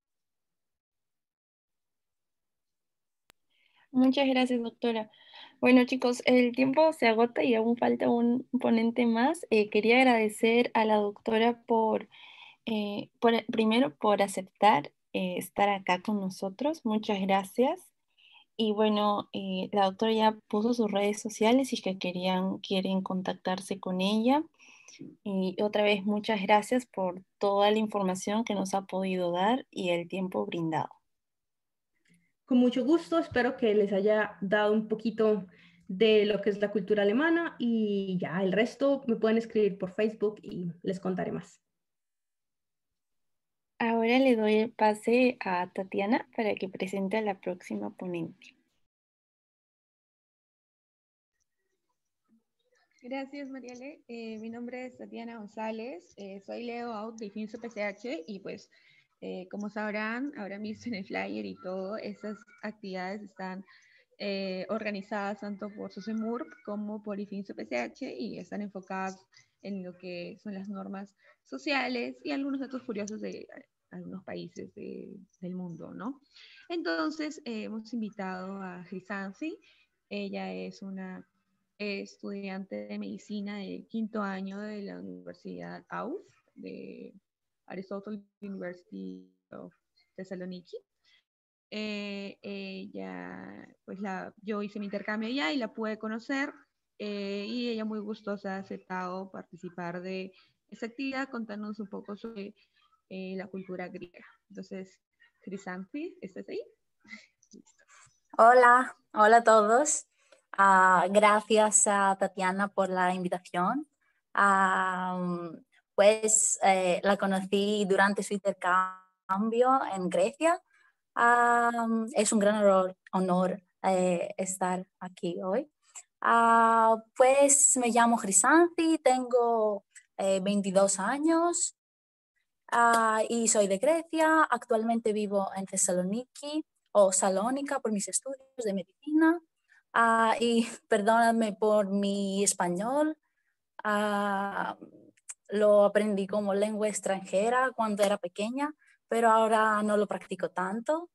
Muchas gracias, doctora. Bueno, chicos, el tiempo se agota y aún falta un ponente más. Eh, quería agradecer a la doctora por, eh, por primero, por aceptar eh, estar acá con nosotros. Muchas gracias. Y bueno, eh, la doctora ya puso sus redes sociales y que querían, quieren contactarse con ella. Y otra vez, muchas gracias por toda la información que nos ha podido dar y el tiempo brindado. Con mucho gusto, espero que les haya dado un poquito de lo que es la cultura alemana y ya el resto me pueden escribir por Facebook y les contaré más. Ahora le doy el pase a Tatiana para que presente a la próxima ponente. Gracias, Mariale. Eh, mi nombre es Tatiana González, eh, soy Leo Out de IFINSO P C H y pues, eh, como sabrán, habrán visto en el flyer y todo, esas actividades están eh, organizadas tanto por SOSEMURP como por IFINSO P C H y están enfocadas en lo que son las normas sociales y algunos datos curiosos de algunos países de, del mundo, ¿no? Entonces, eh, hemos invitado a Grisansi. Ella es una estudiante de medicina del quinto año de la Universidad A U F, de Aristotle University of Thessaloniki. Eh, ella, pues la, yo hice mi intercambio allá y la pude conocer eh, y ella muy gustosa ha aceptado participar de esta actividad contándonos un poco sobre eh, la cultura griega. Entonces, Crisanti, ¿estás ahí? Listo. Hola, hola a todos. Uh, gracias a Tatiana por la invitación. Uh, pues eh, la conocí durante su intercambio en Grecia. Uh, es un gran honor, honor eh, estar aquí hoy. Uh, pues me llamo Grisanti, tengo eh, veintidós años uh, y soy de Grecia. Actualmente vivo en Thessaloniki o Salónica por mis estudios de medicina. Uh, y perdóname por mi español. Uh, lo aprendí como lengua extranjera cuando era pequeña, pero ahora no lo practico tanto.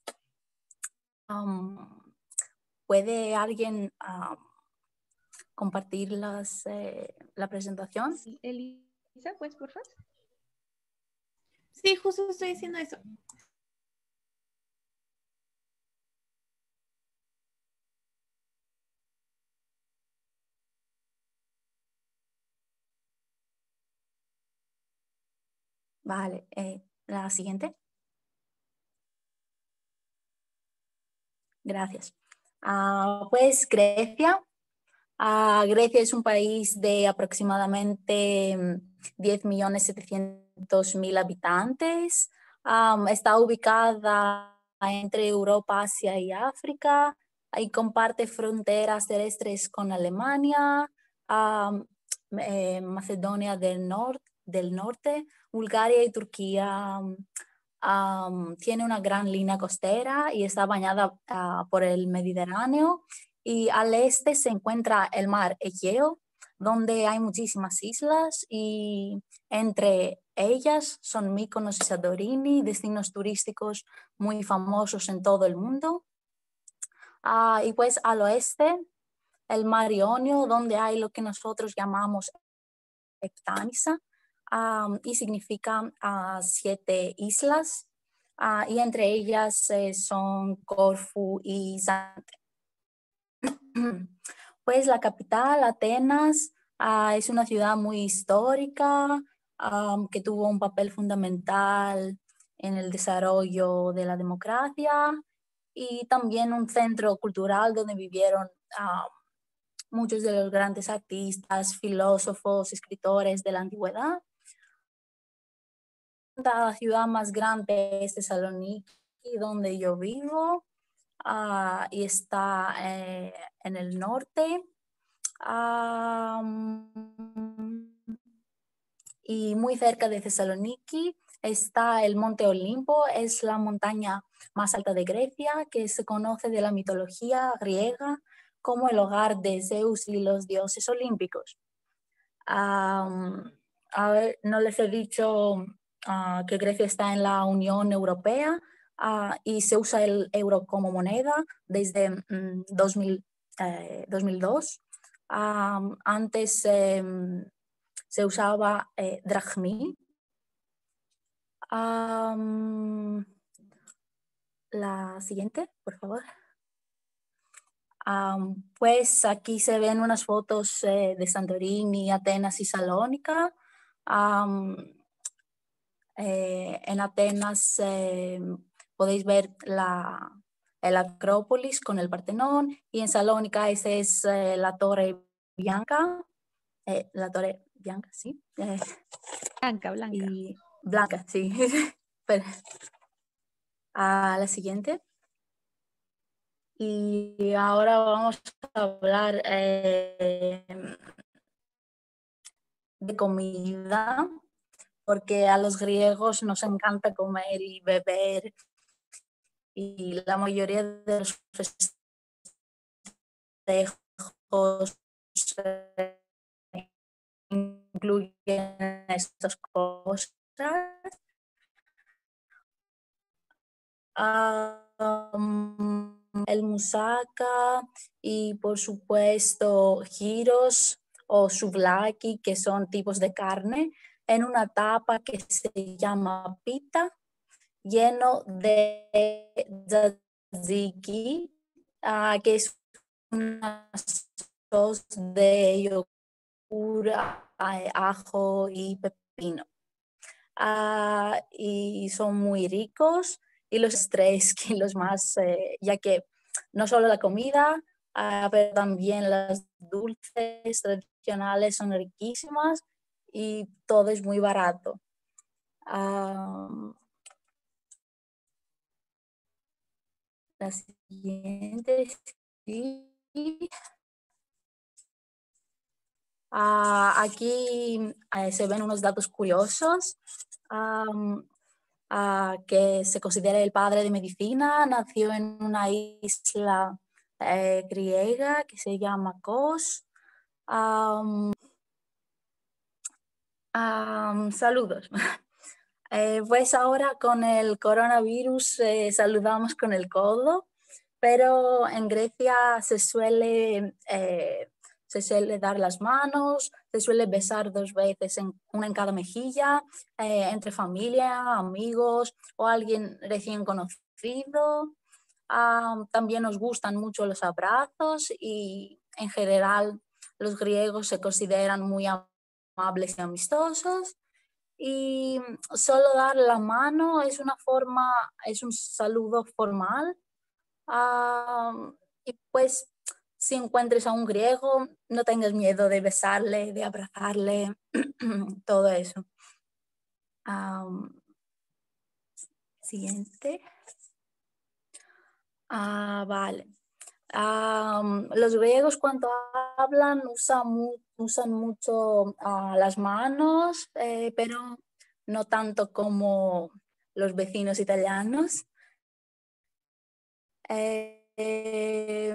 Um, ¿Puede alguien uh, compartir las, eh, la presentación? Sí, Elisa, ¿puedes, por favor? Sí, justo estoy diciendo eso. Vale, eh, la siguiente. Gracias. Uh, pues Grecia. Uh, Grecia es un país de aproximadamente diez millones setecientos mil habitantes. Um, está ubicada entre Europa, Asia y África y comparte fronteras terrestres con Alemania, um, eh, Macedonia del, nor del Norte, Bulgaria y Turquía. Um, tiene una gran línea costera y está bañada uh, por el Mediterráneo, y al este se encuentra el mar Egeo, donde hay muchísimas islas, y entre ellas son Mykonos y Santorini, destinos turísticos muy famosos en todo el mundo. Uh, y pues al oeste el mar Ionio, donde hay lo que nosotros llamamos Heptanisa, um, y significa uh, siete islas, uh, y entre ellas eh, son Corfú y Zante. Pues la capital, Atenas, uh, es una ciudad muy histórica, um, que tuvo un papel fundamental en el desarrollo de la democracia, y también un centro cultural donde vivieron uh, muchos de los grandes artistas, filósofos, escritores de la antigüedad. La ciudad más grande es Tesalónica, donde yo vivo, uh, y está eh, en el norte. Um, y muy cerca de Tesaloniki está el Monte Olimpo, es la montaña más alta de Grecia, que se conoce de la mitología griega como el hogar de Zeus y los dioses olímpicos. Um, a ver, no les he dicho uh, que Grecia está en la Unión Europea, uh, y se usa el euro como moneda desde um, dos mil, eh, dos mil dos. Um, antes eh, se usaba eh, drachmi. Um, la siguiente, por favor. Um, pues aquí se ven unas fotos eh, de Santorini, Atenas y Salónica. Um, eh, en Atenas eh, podéis ver la, el Acrópolis con el Partenón, y en Salónica esa es eh, la Torre Bianca. Eh, la Torre Bianca, sí. Eh, Blanca, blanca. Y blanca, sí. Pero, a la siguiente. Y ahora vamos a hablar eh, de comida, porque a los griegos nos encanta comer y beber, y la mayoría de los festejos eh, incluyen estas cosas. Um, el moussaka y por supuesto gyros o souvlaki, que son tipos de carne en una tapa que se llama pita, lleno de tzatziki, uh, que es una sos de yogur, ajo y pepino. Uh, y son muy ricos, y los tres kilos más, eh, ya que no solo la comida, uh, pero también las dulces tradicionales son riquísimas y todo es muy barato. Uh, la siguiente, sí. Uh, aquí uh, se ven unos datos curiosos. Um, uh, que se considera el padre de medicina, nació en una isla eh, griega que se llama Kos. Um, um, saludos. eh, pues ahora con el coronavirus eh, saludamos con el codo, pero en Grecia se suele... Eh, se suele dar las manos, se suele besar dos veces, en, una en cada mejilla, eh, entre familia, amigos o alguien recién conocido. Uh, también nos gustan mucho los abrazos, y en general los griegos se consideran muy amables y amistosos. Y solo dar la mano es una forma, es un saludo formal. Uh, y pues si encuentres a un griego, no tengas miedo de besarle, de abrazarle, todo eso. Um, siguiente. Ah, vale. Um, los griegos cuando hablan usan, mu usan mucho uh, las manos, eh, pero no tanto como los vecinos italianos. Eh, eh,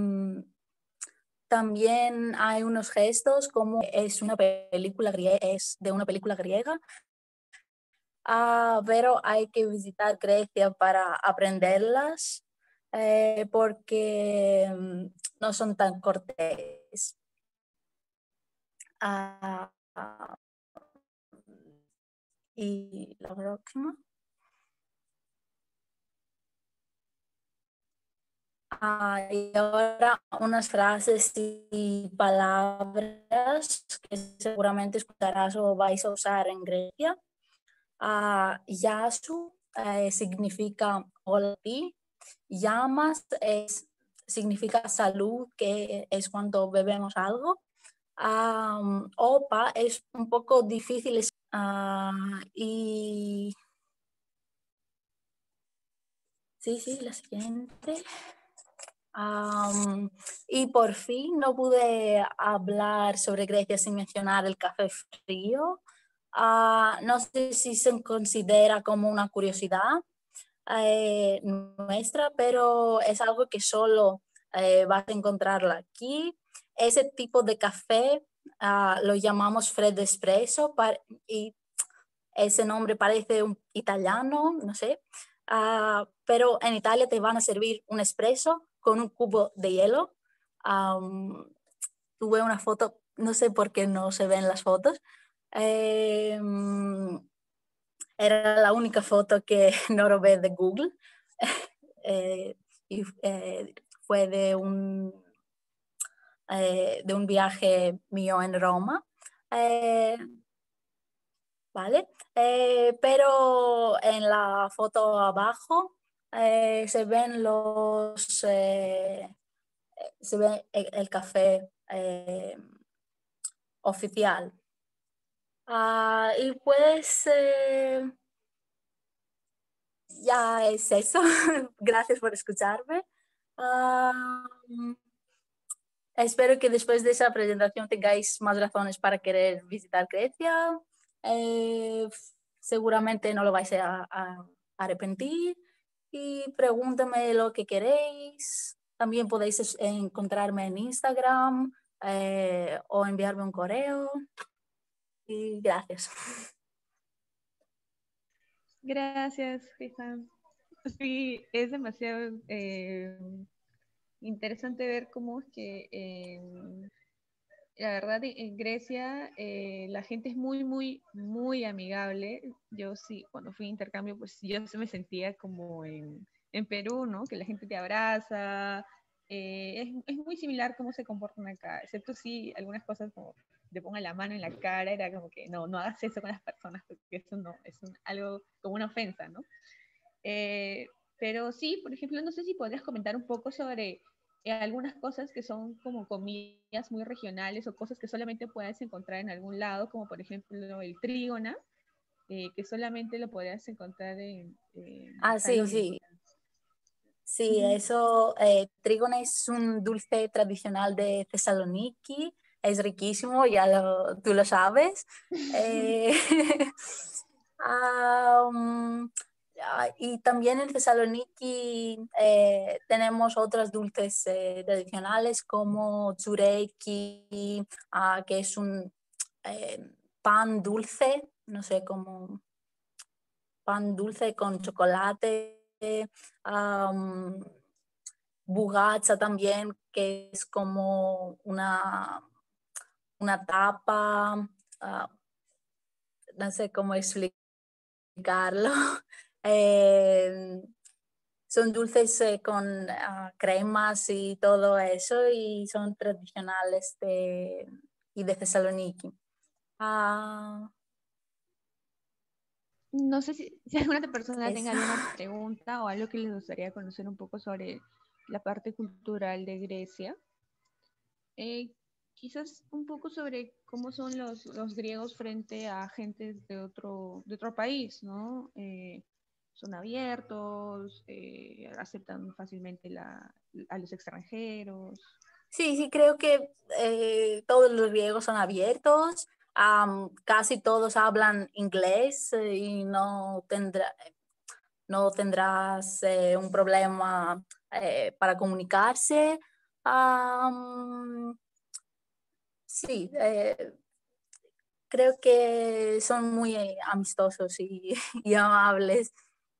también hay unos gestos como es una película griega, es de una película griega, uh, pero hay que visitar Grecia para aprenderlas eh, porque um, no son tan cortés. Uh, uh, y la próxima. Ah, y ahora unas frases y palabras que seguramente escucharás o vais a usar en Grecia. Ah, yasu eh, significa hola a ti. Llamas es, significa salud, que es cuando bebemos algo. Um, opa es un poco difícil. Uh, y sí, sí, la siguiente. Um, y por fin no pude hablar sobre Grecia sin mencionar el café frío. Uh, no sé si se considera como una curiosidad eh, nuestra, pero es algo que solo eh, vas a encontrarla aquí. Ese tipo de café uh, lo llamamos Fred Espresso y ese nombre parece un italiano, no sé, uh, pero en Italia te van a servir un espresso con un cubo de hielo. Um, tuve una foto, no sé por qué no se ven las fotos. Eh, era la única foto que no robé de Google. eh, y eh, fue de un, eh, de un viaje mío en Roma. Eh, ¿Vale? Eh, pero en la foto abajo eh, se ven los, eh, se ve el, el café eh, oficial. Ah, y pues eh, ya es eso. Gracias por escucharme. Ah, espero que después de esa presentación tengáis más razones para querer visitar Grecia. Eh, seguramente no lo vais a, a arrepentir y pregúntame lo que queréis. También podéis encontrarme en Instagram eh, o enviarme un correo. Y gracias. Gracias, Susan. Sí, es demasiado eh, interesante ver cómo es que eh, la verdad en Grecia eh, la gente es muy, muy, muy amigable. Yo sí, cuando fui a intercambio, pues yo se me sentía como en, en Perú, ¿no? Que la gente te abraza. Eh, es, es muy similar cómo se comportan acá, excepto sí algunas cosas como te pongan la mano en la cara, era como que no, no hagas eso con las personas, porque eso no, es un, algo como una ofensa, ¿no? Eh, pero sí, por ejemplo, no sé si podrías comentar un poco sobre eh, algunas cosas que son como comidas muy regionales o cosas que solamente puedes encontrar en algún lado, como por ejemplo el trígona, eh, que solamente lo podrías encontrar en, en Ah, sí, Salónica. sí. Sí, eso, eh, trígona es un dulce tradicional de Thessaloniki, es riquísimo, ya lo, tú lo sabes. Eh, um, y también en Thessaloniki eh, tenemos otros dulces eh, tradicionales como tsureki, uh, que es un eh, pan dulce, no sé cómo, pan dulce con chocolate. Um, Bugatsa también, que es como una, una tapa, uh, no sé cómo explicarlo. eh, son dulces eh, con uh, cremas y todo eso y son tradicionales de, y de Thessaloniki. Uh, No sé si, si alguna otra persona tenga eso. alguna pregunta o algo que les gustaría conocer un poco sobre la parte cultural de Grecia. Eh, quizás un poco sobre cómo son los, los griegos frente a gentes de otro, de otro país, ¿no? Eh, son abiertos, eh, aceptan fácilmente la, a los extranjeros. Sí, sí, creo que eh, todos los griegos son abiertos, um, casi todos hablan inglés eh, y no tendrá, no tendrás eh, un problema eh, para comunicarse. Um, sí, eh, creo que son muy amistosos y, y amables.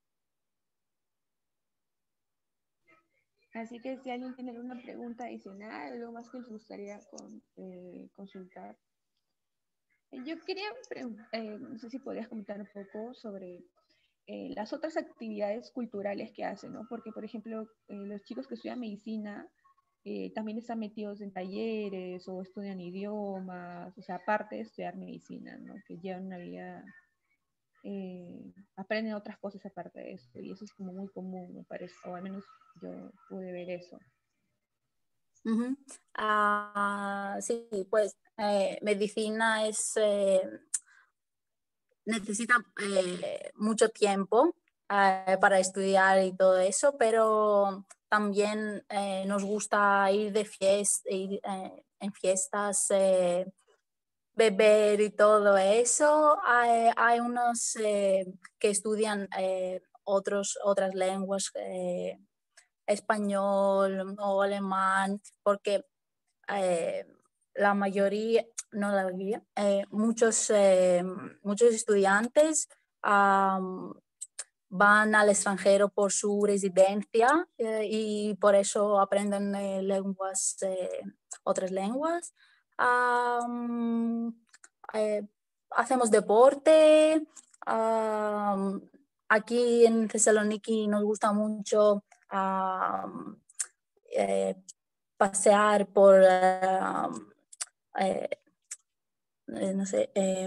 Así que si alguien tiene alguna pregunta adicional, algo más que les gustaría con, eh, consultar. Yo quería, eh, no sé si podrías comentar un poco sobre eh, las otras actividades culturales que hacen, ¿no? Porque, por ejemplo, eh, los chicos que estudian medicina eh, también están metidos en talleres o estudian idiomas, o sea, aparte de estudiar medicina, ¿no? Que llevan una vida, eh, aprenden otras cosas aparte de eso, y eso es como muy común, me parece, o al menos yo pude ver eso. Uh-huh. Uh, sí, pues eh, medicina es, eh, necesita eh, mucho tiempo eh, para estudiar y todo eso, pero también eh, nos gusta ir de fiesta, ir eh, en fiestas, eh, beber y todo eso. Hay, hay unos eh, que estudian eh, otros, otras lenguas, eh, español o alemán, porque eh, la mayoría, no la mayoría, eh, muchos, eh, muchos estudiantes um, van al extranjero por su residencia eh, y por eso aprenden eh, lenguas, eh, otras lenguas. Um, eh, hacemos deporte. Um, aquí en Thessaloniki nos gusta mucho um, eh, pasear por, uh, eh, eh, no sé, eh,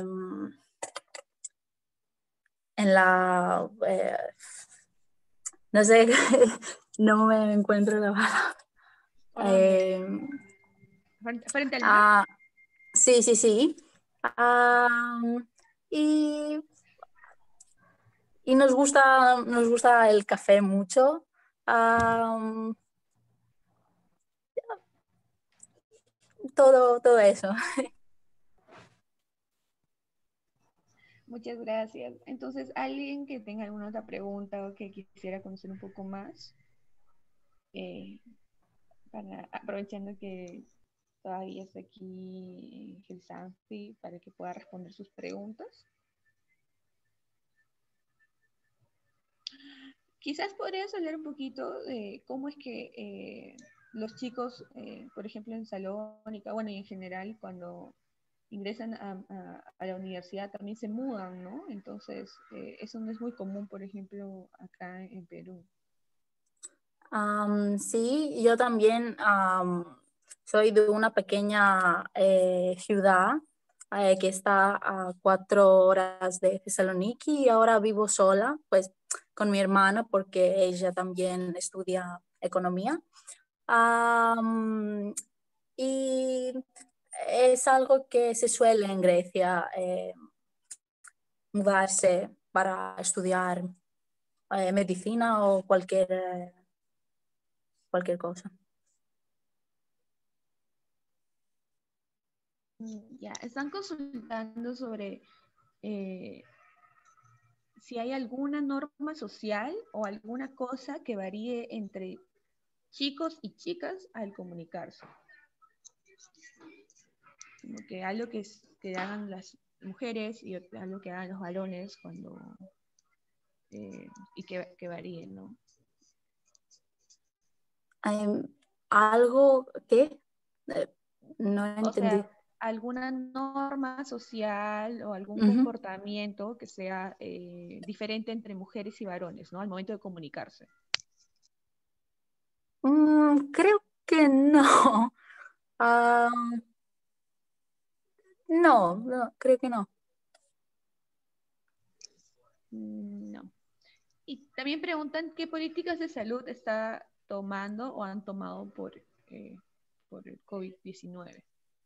en la, eh, no sé, no me encuentro la palabra. Eh, frente, frente al mar. ah, sí, sí, sí. Um, y, y nos gusta, nos gusta el café mucho. Um, todo, todo eso. Muchas gracias. Entonces, ¿alguien que tenga alguna otra pregunta o que quisiera conocer un poco más? Eh, para, aprovechando que todavía está aquí Helsanfi para que pueda responder sus preguntas. Quizás podrías hablar un poquito de cómo es que eh, los chicos, eh, por ejemplo, en Salónica, bueno, y en general, cuando ingresan a, a, a la universidad también se mudan, ¿no? Entonces, eh, eso no es muy común, por ejemplo, acá en Perú. Um, sí, yo también um, soy de una pequeña eh, ciudad eh, que está a cuatro horas de Thessaloniki y ahora vivo sola, pues con mi hermana porque ella también estudia economía. Um, y es algo que se suele en Grecia, eh, mudarse para estudiar eh, medicina o cualquier, eh, cualquier cosa. Ya, están consultando sobre eh, si hay alguna norma social o alguna cosa que varíe entre chicos y chicas al comunicarse. Como que algo que, que hagan las mujeres y algo que hagan los varones cuando eh, y que, que varíen, ¿no? Um, algo que eh, no O entendí. sea, alguna norma social o algún Uh-huh. comportamiento que sea eh, diferente entre mujeres y varones, ¿no? Al momento de comunicarse. Mm, creo que no. Um, no, no, creo que no. No. Y también preguntan qué políticas de salud está tomando o han tomado por, eh, por el COVID diecinueve.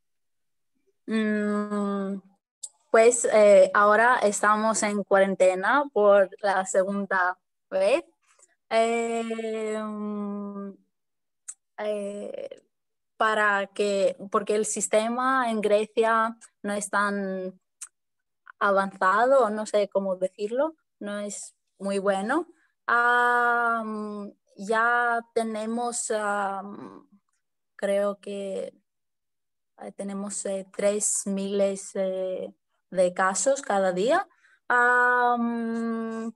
Mm, pues eh, ahora estamos en cuarentena por la segunda vez. Eh, mm, eh, para que, porque el sistema en Grecia no es tan avanzado, no sé cómo decirlo, no es muy bueno. Um, ya tenemos, um, creo que eh, tenemos eh, tres miles eh, de casos cada día. Um,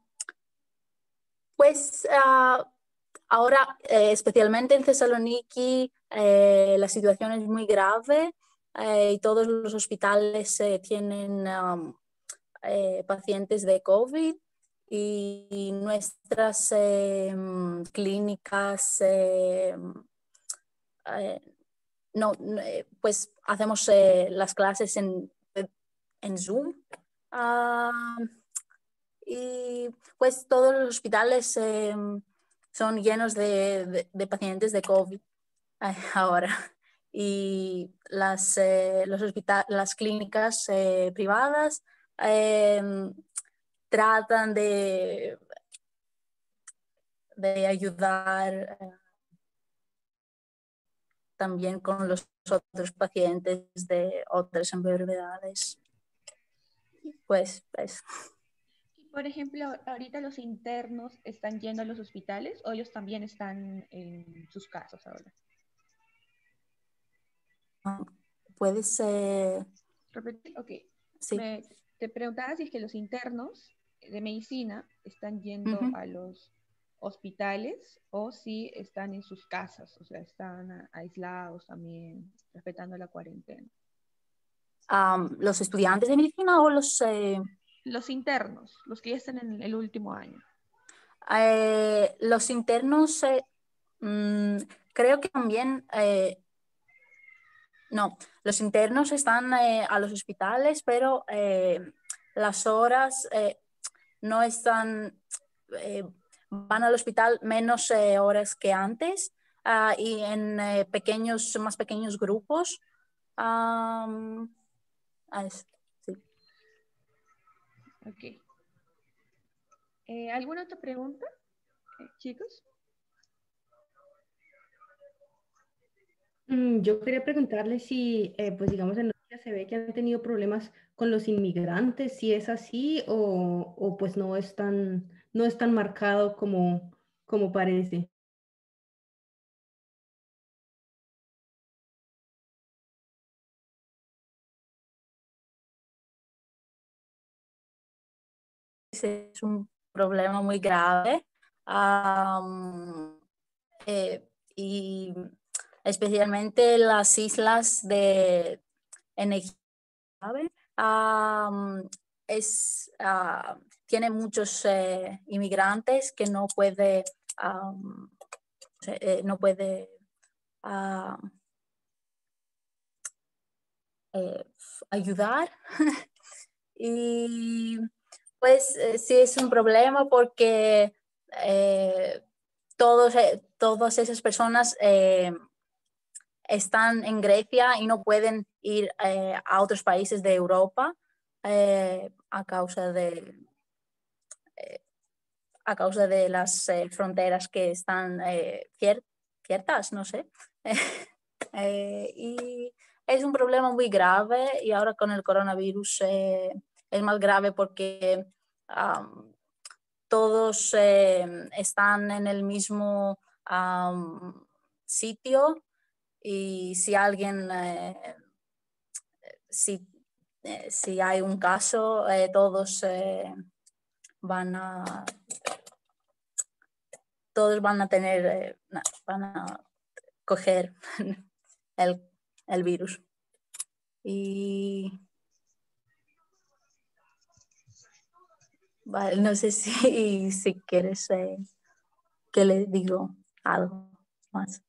pues uh, ahora, eh, especialmente en Thessaloniki, eh, la situación es muy grave eh, y todos los hospitales eh, tienen um, eh, pacientes de COVID y nuestras eh, clínicas eh, eh, no, eh, pues hacemos eh, las clases en, en Zoom. Uh, y pues todos los hospitales eh, son llenos de, de, de pacientes de COVID eh, ahora. Y las, eh, los hospital las clínicas eh, privadas eh, tratan de, de ayudar eh, también con los otros pacientes de otras enfermedades. Pues, pues. Por ejemplo, ahorita los internos están yendo a los hospitales o ellos también están en sus casas ahora. Puedes eh... repetir. Ok. Sí. Me, te preguntaba si es que los internos de medicina están yendo uh-huh. a los hospitales o si están en sus casas, o sea, están aislados también, respetando la cuarentena. Um, ¿Los estudiantes de medicina o los...? Eh... Los internos, los que ya están en el último año. Eh, los internos, eh, mmm, creo que también... Eh... No, los internos están eh, a los hospitales, pero eh, las horas eh, no están, eh, van al hospital menos eh, horas que antes uh, y en eh, pequeños, más pequeños grupos. Um, sí. Ok. Eh, ¿Alguna otra pregunta, eh, chicos? Yo quería preguntarle si, eh, pues digamos, en Rusia se ve que han tenido problemas con los inmigrantes, si es así o, o pues no es tan, no es tan marcado como, como parece. Es un problema muy grave um, eh, y especialmente las islas de energía. Um, es, uh, tiene muchos eh, inmigrantes que no puede, um, eh, no puede uh, eh, ayudar. Y pues eh, sí es un problema porque eh, todos, eh, todas esas personas eh, están en Grecia y no pueden ir eh, a otros países de Europa eh, a causa de eh, a causa de las eh, fronteras que están eh, cier ciertas, no sé. eh, y es un problema muy grave y ahora con el coronavirus eh, es más grave porque um, todos eh, están en el mismo um, sitio y si alguien, eh, si, eh, si hay un caso, eh, todos eh, van a todos van a tener, eh, van a coger el, el virus. Y vale, no sé si, si quieres eh, que le digo algo más.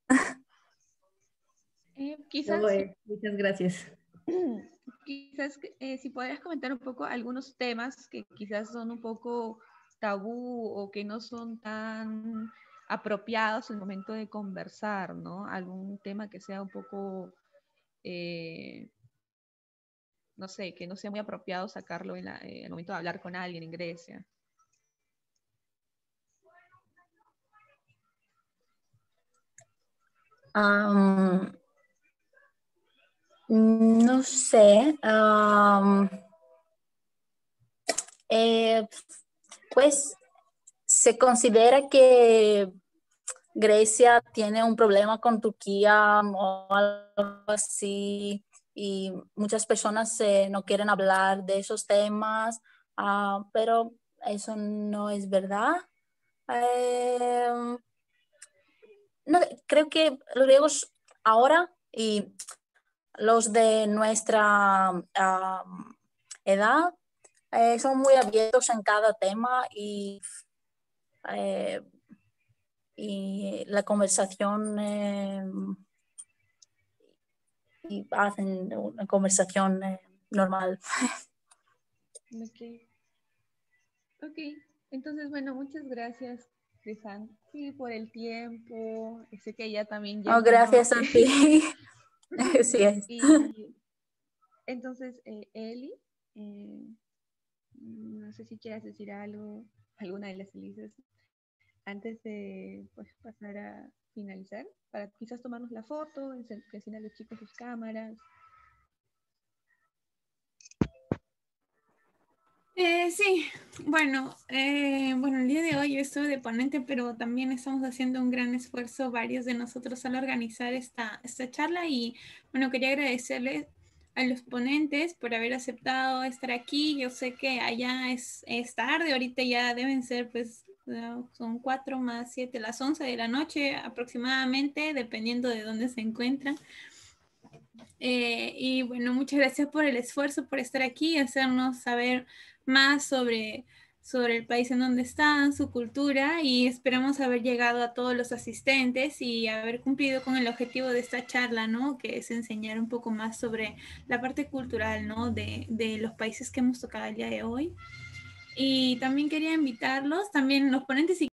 Eh, quizás, no, eh, muchas gracias. Quizás eh, si podrías comentar un poco algunos temas que quizás son un poco tabú o que no son tan apropiados al momento de conversar, ¿no? Algún tema que sea un poco, eh, no sé, que no sea muy apropiado sacarlo en la, eh, al momento de hablar con alguien en Grecia. Um, no sé. Um, eh, pues se considera que Grecia tiene un problema con Turquía o algo así, y muchas personas eh, no quieren hablar de esos temas, uh, pero eso no es verdad. Eh, no, creo que los griegos ahora y los de nuestra uh, edad eh, son muy abiertos en cada tema y, eh, y la conversación eh, y hacen una conversación eh, normal. Ok. Ok, entonces, bueno, muchas gracias, Crisan, sí, por el tiempo. Sé que ella también ya Oh, es de gracias a noche. ti. Sí es. Y entonces, eh, Eli, eh, no sé si quieras decir algo, alguna de las Elises, antes de pues, pasar a finalizar, para quizás tomarnos la foto, enseñar a los chicos sus cámaras. Eh, sí, bueno, eh, bueno, el día de hoy yo estuve de ponente, pero también estamos haciendo un gran esfuerzo varios de nosotros al organizar esta, esta charla y bueno, quería agradecerles a los ponentes por haber aceptado estar aquí. Yo sé que allá es, es tarde, ahorita ya deben ser pues no, son cuatro más siete, las once de la noche aproximadamente, dependiendo de dónde se encuentran. Eh, y bueno, muchas gracias por el esfuerzo, por estar aquí y hacernos saber más sobre, sobre el país en donde están, su cultura, y esperamos haber llegado a todos los asistentes y haber cumplido con el objetivo de esta charla, ¿no? Que es enseñar un poco más sobre la parte cultural, ¿no? De, de los países que hemos tocado el día de hoy. Y también quería invitarlos, también los ponentes, si